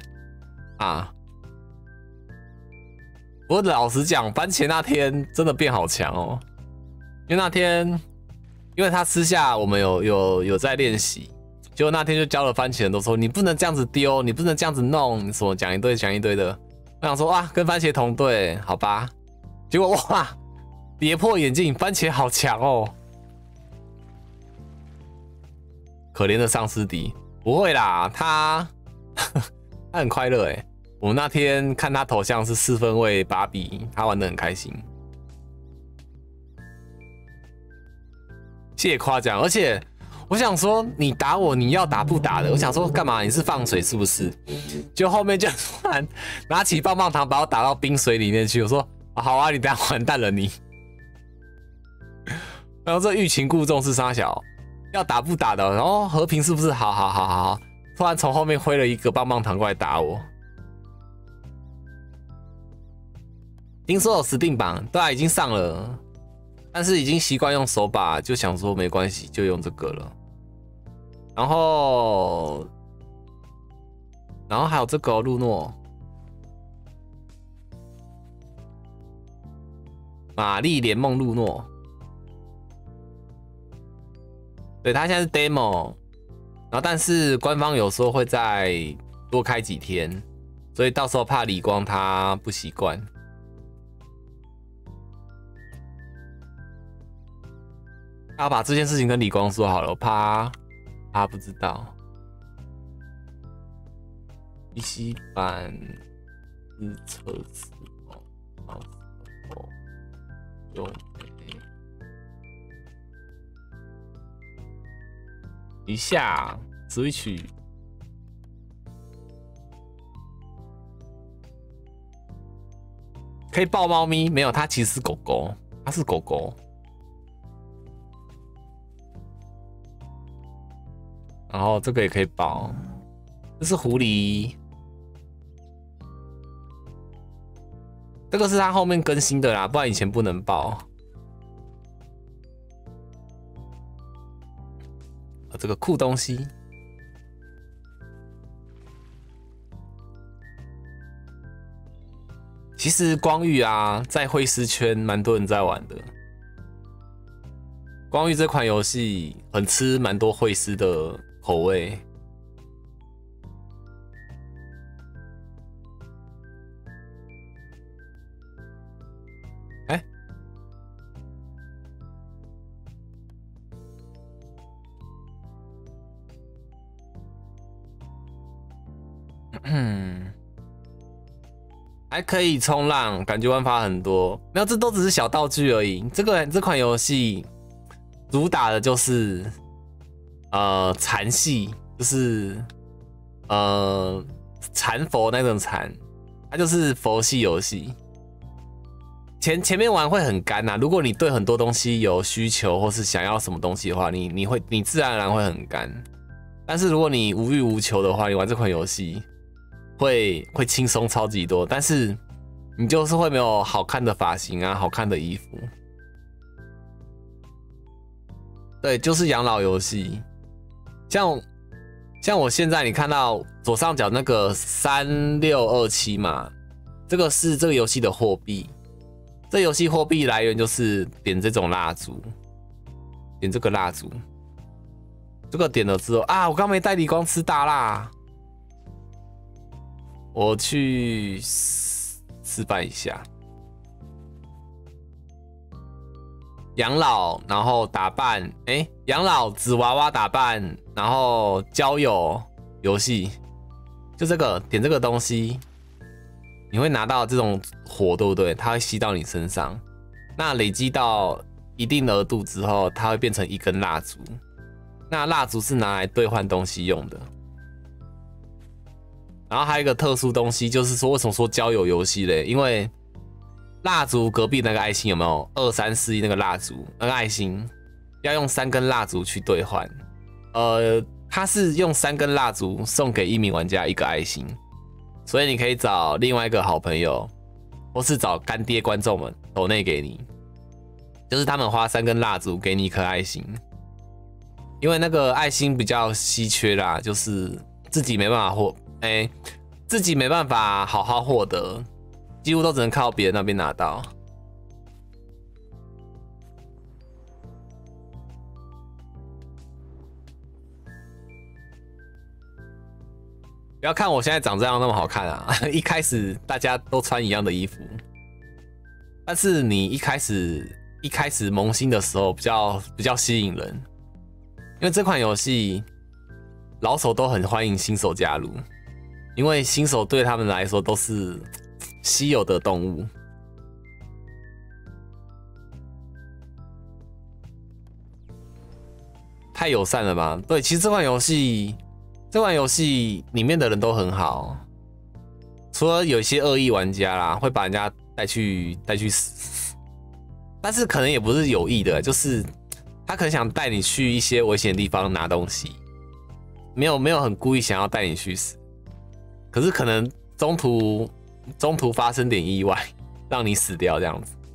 我老实讲，番茄那天真的变好强哦，因为那天他私下我们有在练习，结果那天就教了番茄人都说你不能这样子丢，你不能这样子弄，什么讲一堆的。我想说哇，跟番茄同队，好吧，结果哇，跌破眼镜，番茄好强哦，可怜的丧尸敌，不会啦，他很快乐欸。我那天看他头像是4分位芭比，他玩得很开心。谢谢夸奖，而且我想说你打我，你要打不打的？我想说干嘛？你是放水是不是？就后面就突然拿起棒棒糖把我打到冰水里面去。我说好啊，你等下完蛋了你。然后这欲擒故纵是啥小？要打不打的？然后和平是不是？好。突然从后面挥了一个棒棒糖过来打我。听说有Steam榜，对啊，已经上了，但是已经习惯用手把，就想说没关系，就用这个了。然后然后还有这个路诺，玛丽莲梦路诺，对，它现在是 demo， 然后但是官方有时候会再多开几天，所以到时候怕李光他不习惯。要把这件事情跟李光说好了，我怕他不知道。PC 版是测试哦，用一下 Switch。可以抱猫咪？没有，它其实是狗狗，它是狗狗。然后这个也可以抱，这是狐狸。这个是它后面更新的啦，不然以前不能抱。这个酷东西。其实光遇啊，在会师圈蛮多人在玩的。光遇这款游戏很吃蛮多会师的口味。还可以冲浪，感觉玩法很多。没有，这都只是小道具而已。这款游戏主打的就是禅系，就是禅佛那种禅，它就是佛系游戏。前面玩会很干啊，如果你对很多东西有需求或是想要什么东西的话，你自然而然会很干。但是如果你无欲无求的话，你玩这款游戏会轻松超级多，但是你就是会没有好看的发型啊，好看的衣服。对，就是养老游戏。像我现在你看到左上角那个3627嘛，这个是这个游戏的货币。这游戏货币来源就是点这种蜡烛，点这个蜡烛。这个点了之后啊，我刚没带李光吃大辣。我去示范一下，养老，然后打扮，养老纸娃娃打扮，然后交友游戏，就这个点这个东西，你会拿到这种火，对不对？它会吸到你身上，那累积到一定额度之后，它会变成一根蜡烛。那蜡烛是拿来兑换东西用的。然后还有一个特殊东西，就是说为什么说交友游戏嘞？因为蜡烛隔壁那个爱心有没有2341那个蜡烛那个爱心，要用3根蜡烛去兑换。它是用3根蜡烛送给1名玩家1个爱心，所以你可以找另外一个好朋友，或是找干爹观众们抖内给你，就是他们花3根蜡烛给你1颗爱心。因为那个爱心比较稀缺啦，就是自己没办法自己没办法好好获得，几乎都只能靠别人那边拿到。不要看我现在长这样那么好看啊！一开始大家都穿一样的衣服，但是你一开始萌新的时候比较吸引人，因为这款游戏老手都很欢迎新手加入。因为新手对他们来说都是稀有的动物。太友善了吧？对，其实这款游戏里面的人都很好，除了有一些恶意玩家啦，会把人家带去死，但是可能也不是有意的，就是他可能想带你去一些危险的地方拿东西，没有很故意想要带你去死。可是可能中途发生点意外，让你死掉这样子。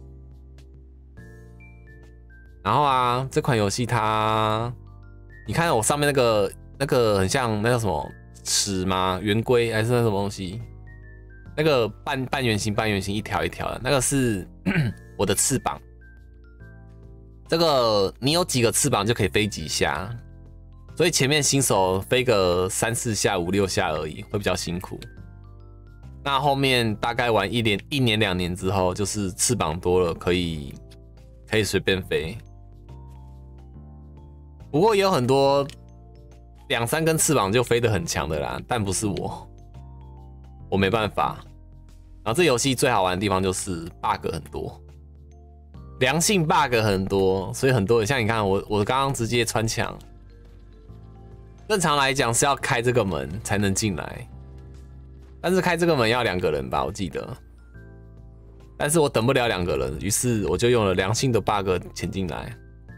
然后啊，这款游戏它，你看我上面那个很像那叫什么齿吗？圆规还是那什么东西？那个半圆形一条一条的，那个是我的翅膀。这个你有几个翅膀就可以飞几下，所以前面新手飞个3、4下、5、6下而已，会比较辛苦。那后面大概玩1年2年之后，就是翅膀多了，可以随便飞。不过也有很多2、3根翅膀就飞得很强的啦，但不是我没办法。然后这游戏最好玩的地方就是 bug 很多，良性 bug 很多，所以很多人像你看我刚刚直接穿墙，正常来讲是要开这个门才能进来，但是开这个门要2个人吧，我记得。但是我等不了2个人，于是我就用了良性的 bug 潜进来。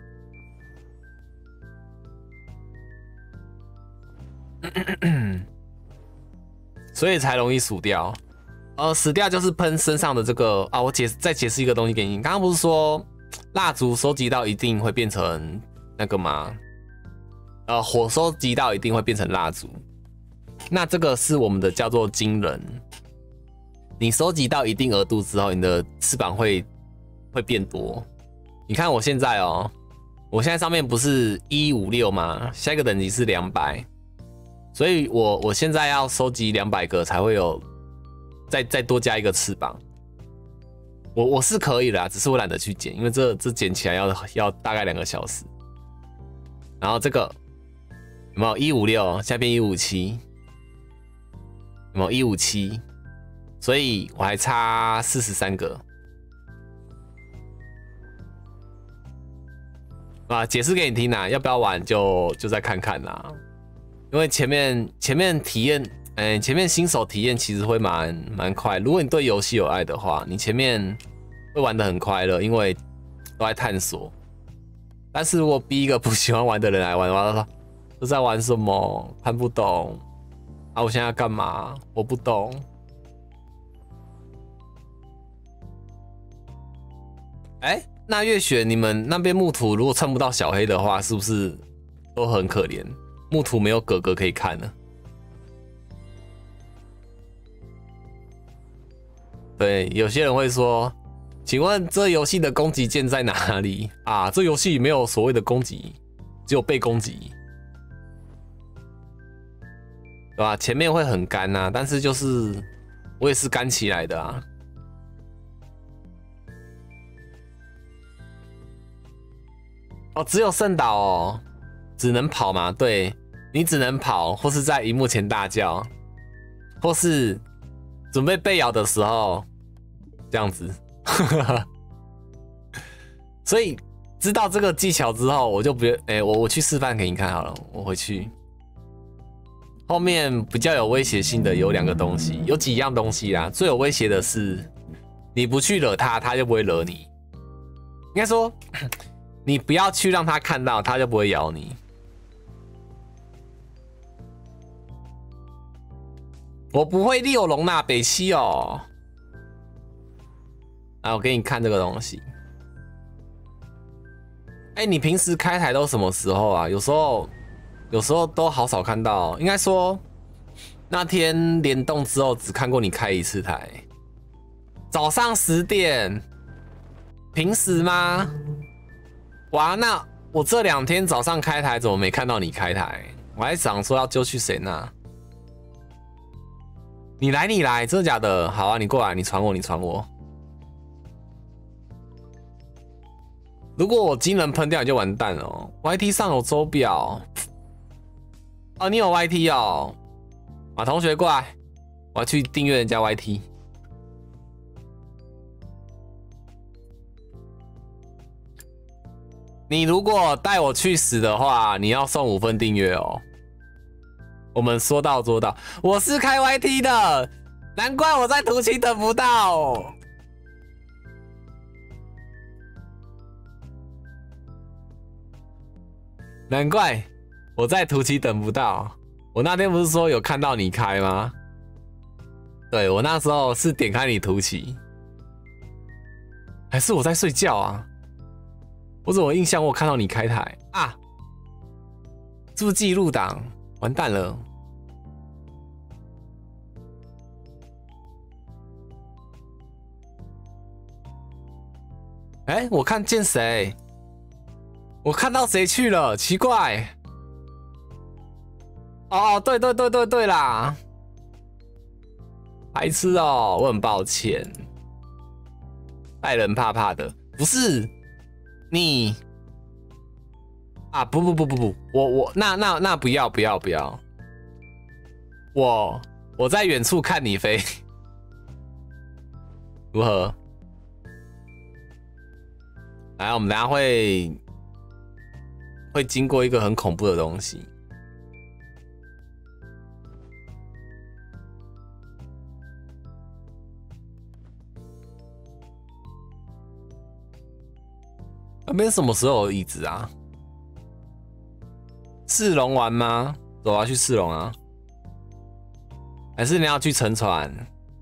所以才容易死掉。死掉就是喷身上的这个啊，我再解释一个东西给你。刚刚不是说蜡烛收集到一定会变成那个吗？火收集到一定会变成蜡烛。那这个是我们的叫做金人。你收集到一定额度之后，你的翅膀会变多。你看我现在我现在上面不是156吗？下一个等级是200，所以我现在要收集200个才会有再多加一个翅膀。我是可以啦，只是我懒得去捡，因为这捡起来要大概2个小时。然后这个有没有156？现在变157，有没有157？所以我还差43个。解释给你听啦，要不要玩就再看看啦。因为前面体验。前面新手体验其实会蛮快。如果你对游戏有爱的话，你前面会玩得很快乐，因为都在探索。但是如果逼一个不喜欢玩的人来玩的话，这在玩什么？看不懂啊！我现在要干嘛？我不懂。那月雪，你们那边木土如果蹭不到小黑的话，是不是都很可怜？木土没有哥哥可以看呢？对，有些人会说，请问这游戏的攻击键在哪里啊？这游戏没有所谓的攻击，只有被攻击，对吧？前面会很干啊，但是就是我也是干起来的啊。只有圣岛只能跑嘛？对，你只能跑，或是在萤幕前大叫，或是准备被咬的时候。这样子，所以知道这个技巧之后，我就不我去示范给你看好了。我回去后面比较有威胁性的有2个东西，有几样东西啦。最有威胁的是，你不去惹他，他就不会惹你。应该说，你不要去让他看到，他就不会咬你。我不会利用容纳北七哦。我给你看这个东西。你平时开台都什么时候啊？有时候都好少看到。应该说，那天联动之后只看过你开1次台。早上10点，平时吗？哇，那我这2天早上开台怎么没看到你开台？我还想说要揪去谁呢？你来，真的假的？好啊，你过来，你传我。如果我金人喷掉，你就完蛋了。YT 上有周表，你有 YT 哦。同学过来，我要去订阅人家 YT。你如果带我去死的话，你要送5份订阅哦。我们说到做到，我是开 YT 的，难怪我在图奇等不到。难怪我在图奇等不到。我那天不是说有看到你开吗？对，我那时候是点开你图奇，还是我在睡觉啊？我怎么印象我看到你开台啊？是不是记录档？完蛋了！ 哎，我看见谁？我看到谁去了？奇怪。哦，对啦，白痴哦，我很抱歉。害人怕怕的，不是你啊！不，我那不要，我在远处看你飞，如何？来，我们等一下会经过一个很恐怖的东西。那边什么时候有椅子啊？市容玩吗？走啊，去市容啊！还是你要去乘船？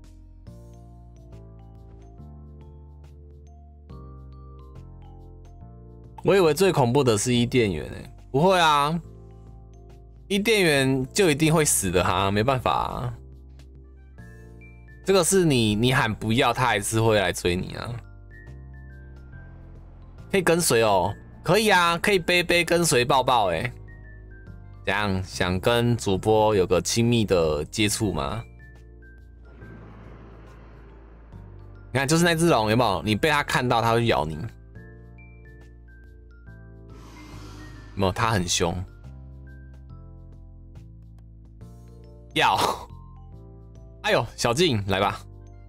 我以为最恐怖的是伊甸园诶，不会啊，伊甸园就一定会死的哈，没办法啊。这个是你喊不要，他还是会来追你啊。可以跟随哦，可以啊，可以背跟随抱抱诶。怎样？想跟主播有个亲密的接触吗？你看，就是那只龙，有没有？你被它看到，它会咬你。有没有？它很凶。要。哎呦，小静，来吧。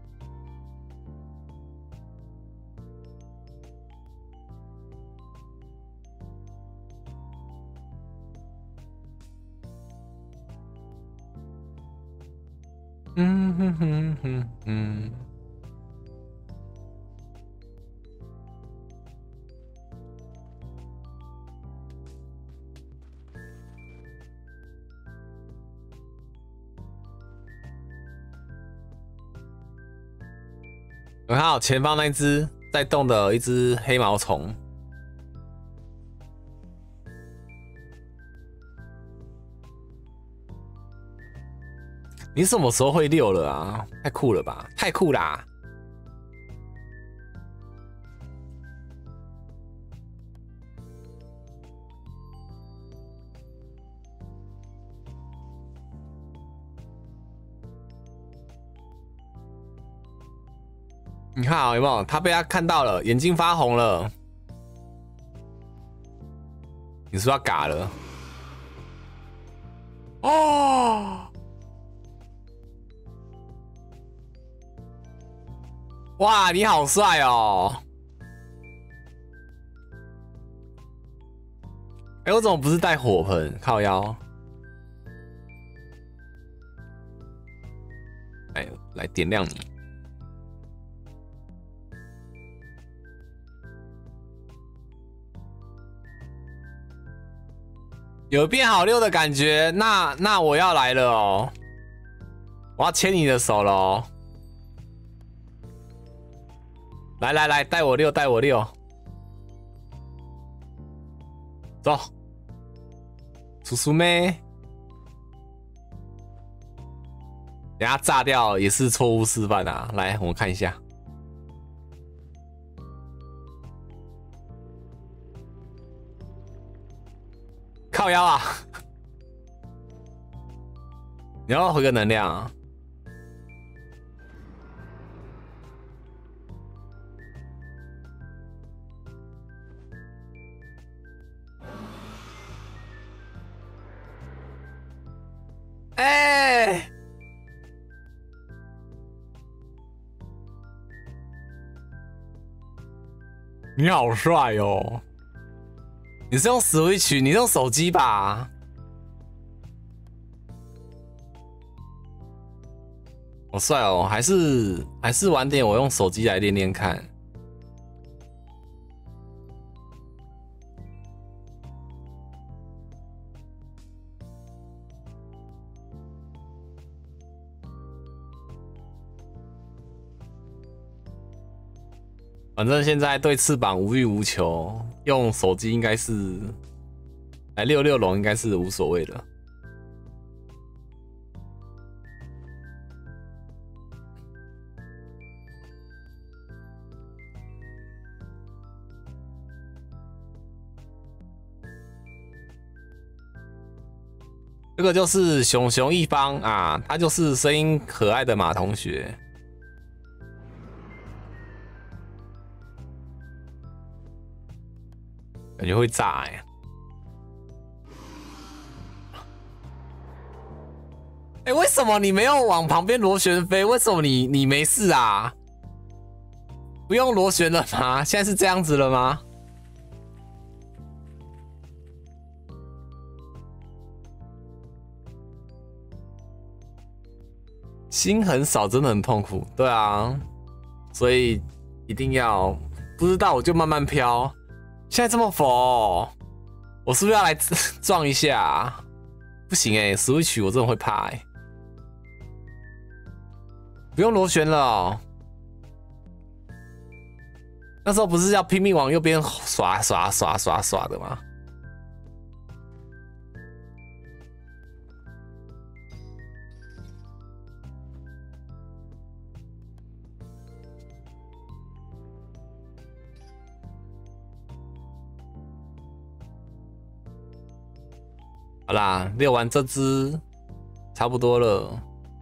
有看到前方那只在动的一只黑毛虫。你什么时候会溜了啊？太酷了吧！太酷啦！你看有没有？他被他看到了，眼睛发红了。你是不是要嘎了？哦！哇，你好帅哦！哎，我怎么不是带火盆？靠腰。来点亮你。有变好溜的感觉，那我要来了哦！我要牵你的手了哦！来，带我溜，走，叔叔妹，等下炸掉也是错误示范啊！来，我们看一下。靠腰啊！你要回个能量啊！哎，你好帅哦！你是用 Switch， 你是用手机吧？好帅哦！还是晚点我用手机来练练看。反正现在对翅膀无欲无求，用手机应该是来遛龙，应该是无所谓的。 这个就是熊熊一方啊，他就是声音可爱的马同学。感觉会炸哎、欸！为什么你没有往旁边螺旋飞？为什么你没事啊？不用螺旋了吗？现在是这样子了吗？心很少，真的很痛苦。对啊，所以一定要不知道我就慢慢飘。现在这么佛，我是不是要来撞一下啊？不行哎、Switch 我真的会怕哎、不用螺旋了哦。那时候不是要拼命往右边刷的吗？好啦，遛完这只差不多了。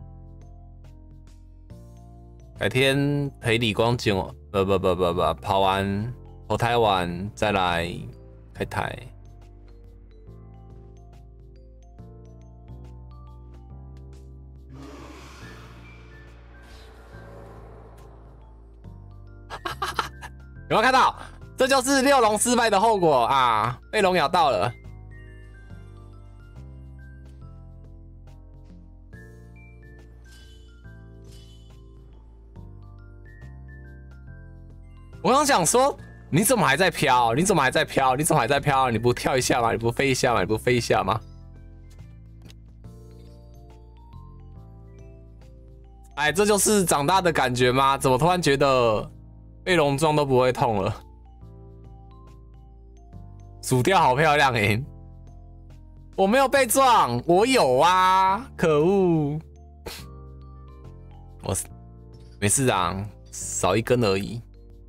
改天陪李光景哦，不，跑完投胎完再来开台。有没有看到？这就是遛龙失败的后果啊！被龙咬到了。我刚想说，你怎么还在飘？你怎么还在飘？你怎么还在飘？你不跳一下吗？你不飞一下吗？你不飞一下吗？哎，这就是长大的感觉吗？怎么突然觉得被龙撞都不会痛了？薯条好漂亮欸！我没有被撞，我有啊！可恶！我没事啊，少一根而已。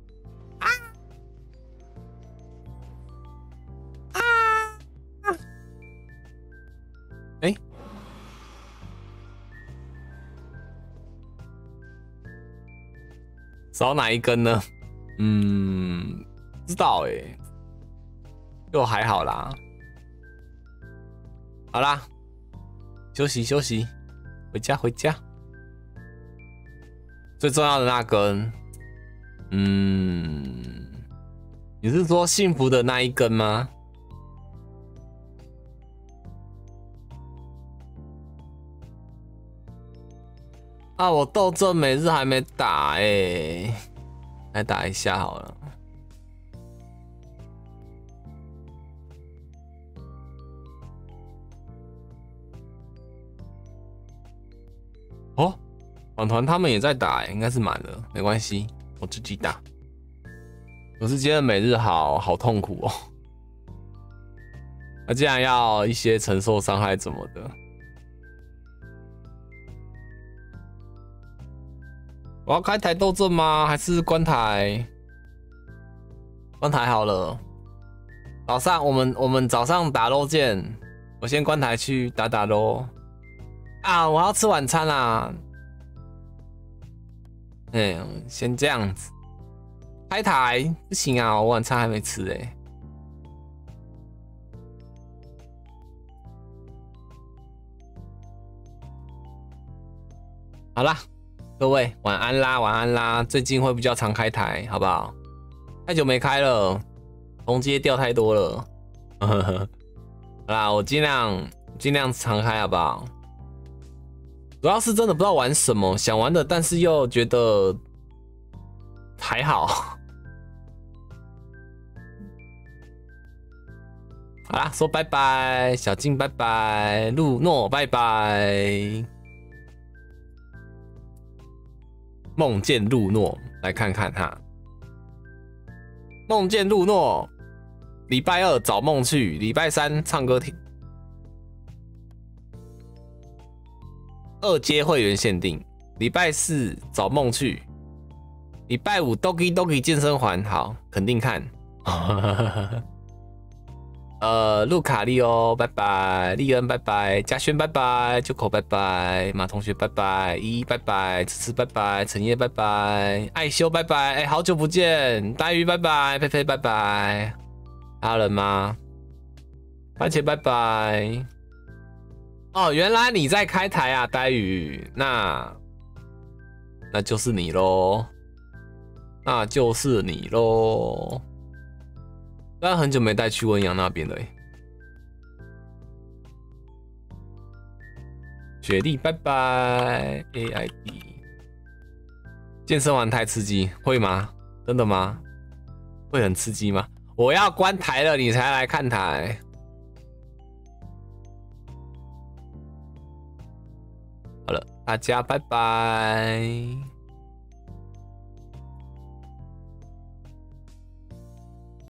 少哪一根呢？不知道欸，就还好啦。好啦，休息休息，回家回家。最重要的那根，你是说幸福的那一根吗？啊，我斗阵每日还没打欸，来打一下好了。哦，网团他们也在打欸，应该是满了，没关系，我自己打。可是今天的每日好痛苦哦，那竟然要一些承受伤害怎么的？我要开台斗阵吗？还是关台？关台好了。早上我们早上打肉见，我先关台去打肉。啊，我要吃晚餐啦。先这样子。开台不行啊，我晚餐还没吃欸。好啦。各位晚安啦，晚安啦！最近会比较常开台，好不好？太久没开了，红阶掉太多了。好啦，我尽量常开，好不好？主要是真的不知道玩什么，想玩的，但是又觉得还好。好啦，说拜拜，小静拜拜，路诺拜拜。梦见路诺，来看看哈。梦见路诺，礼拜二找梦去，礼拜三唱歌听。2阶会员限定，礼拜四找梦去，礼拜五 Doki Doki 健身环，好，肯定看。 路卡利欧拜拜，利恩拜拜，嘉轩拜拜，九口拜拜，马同学拜拜，依依拜拜，吃吃拜拜，陈烨拜拜，爱修拜拜，哎，好久不见，大鱼拜拜，佩佩拜拜，还有人吗？番茄拜拜。哦，原来你在开台啊，呆鱼，那就是你咯，那就是你咯。虽然很久没带去文阳那边了。雪莉拜拜 ，AID。健身完太刺激，会吗？真的吗？会很刺激吗？我要关台了，你才来看台。好了，大家拜拜。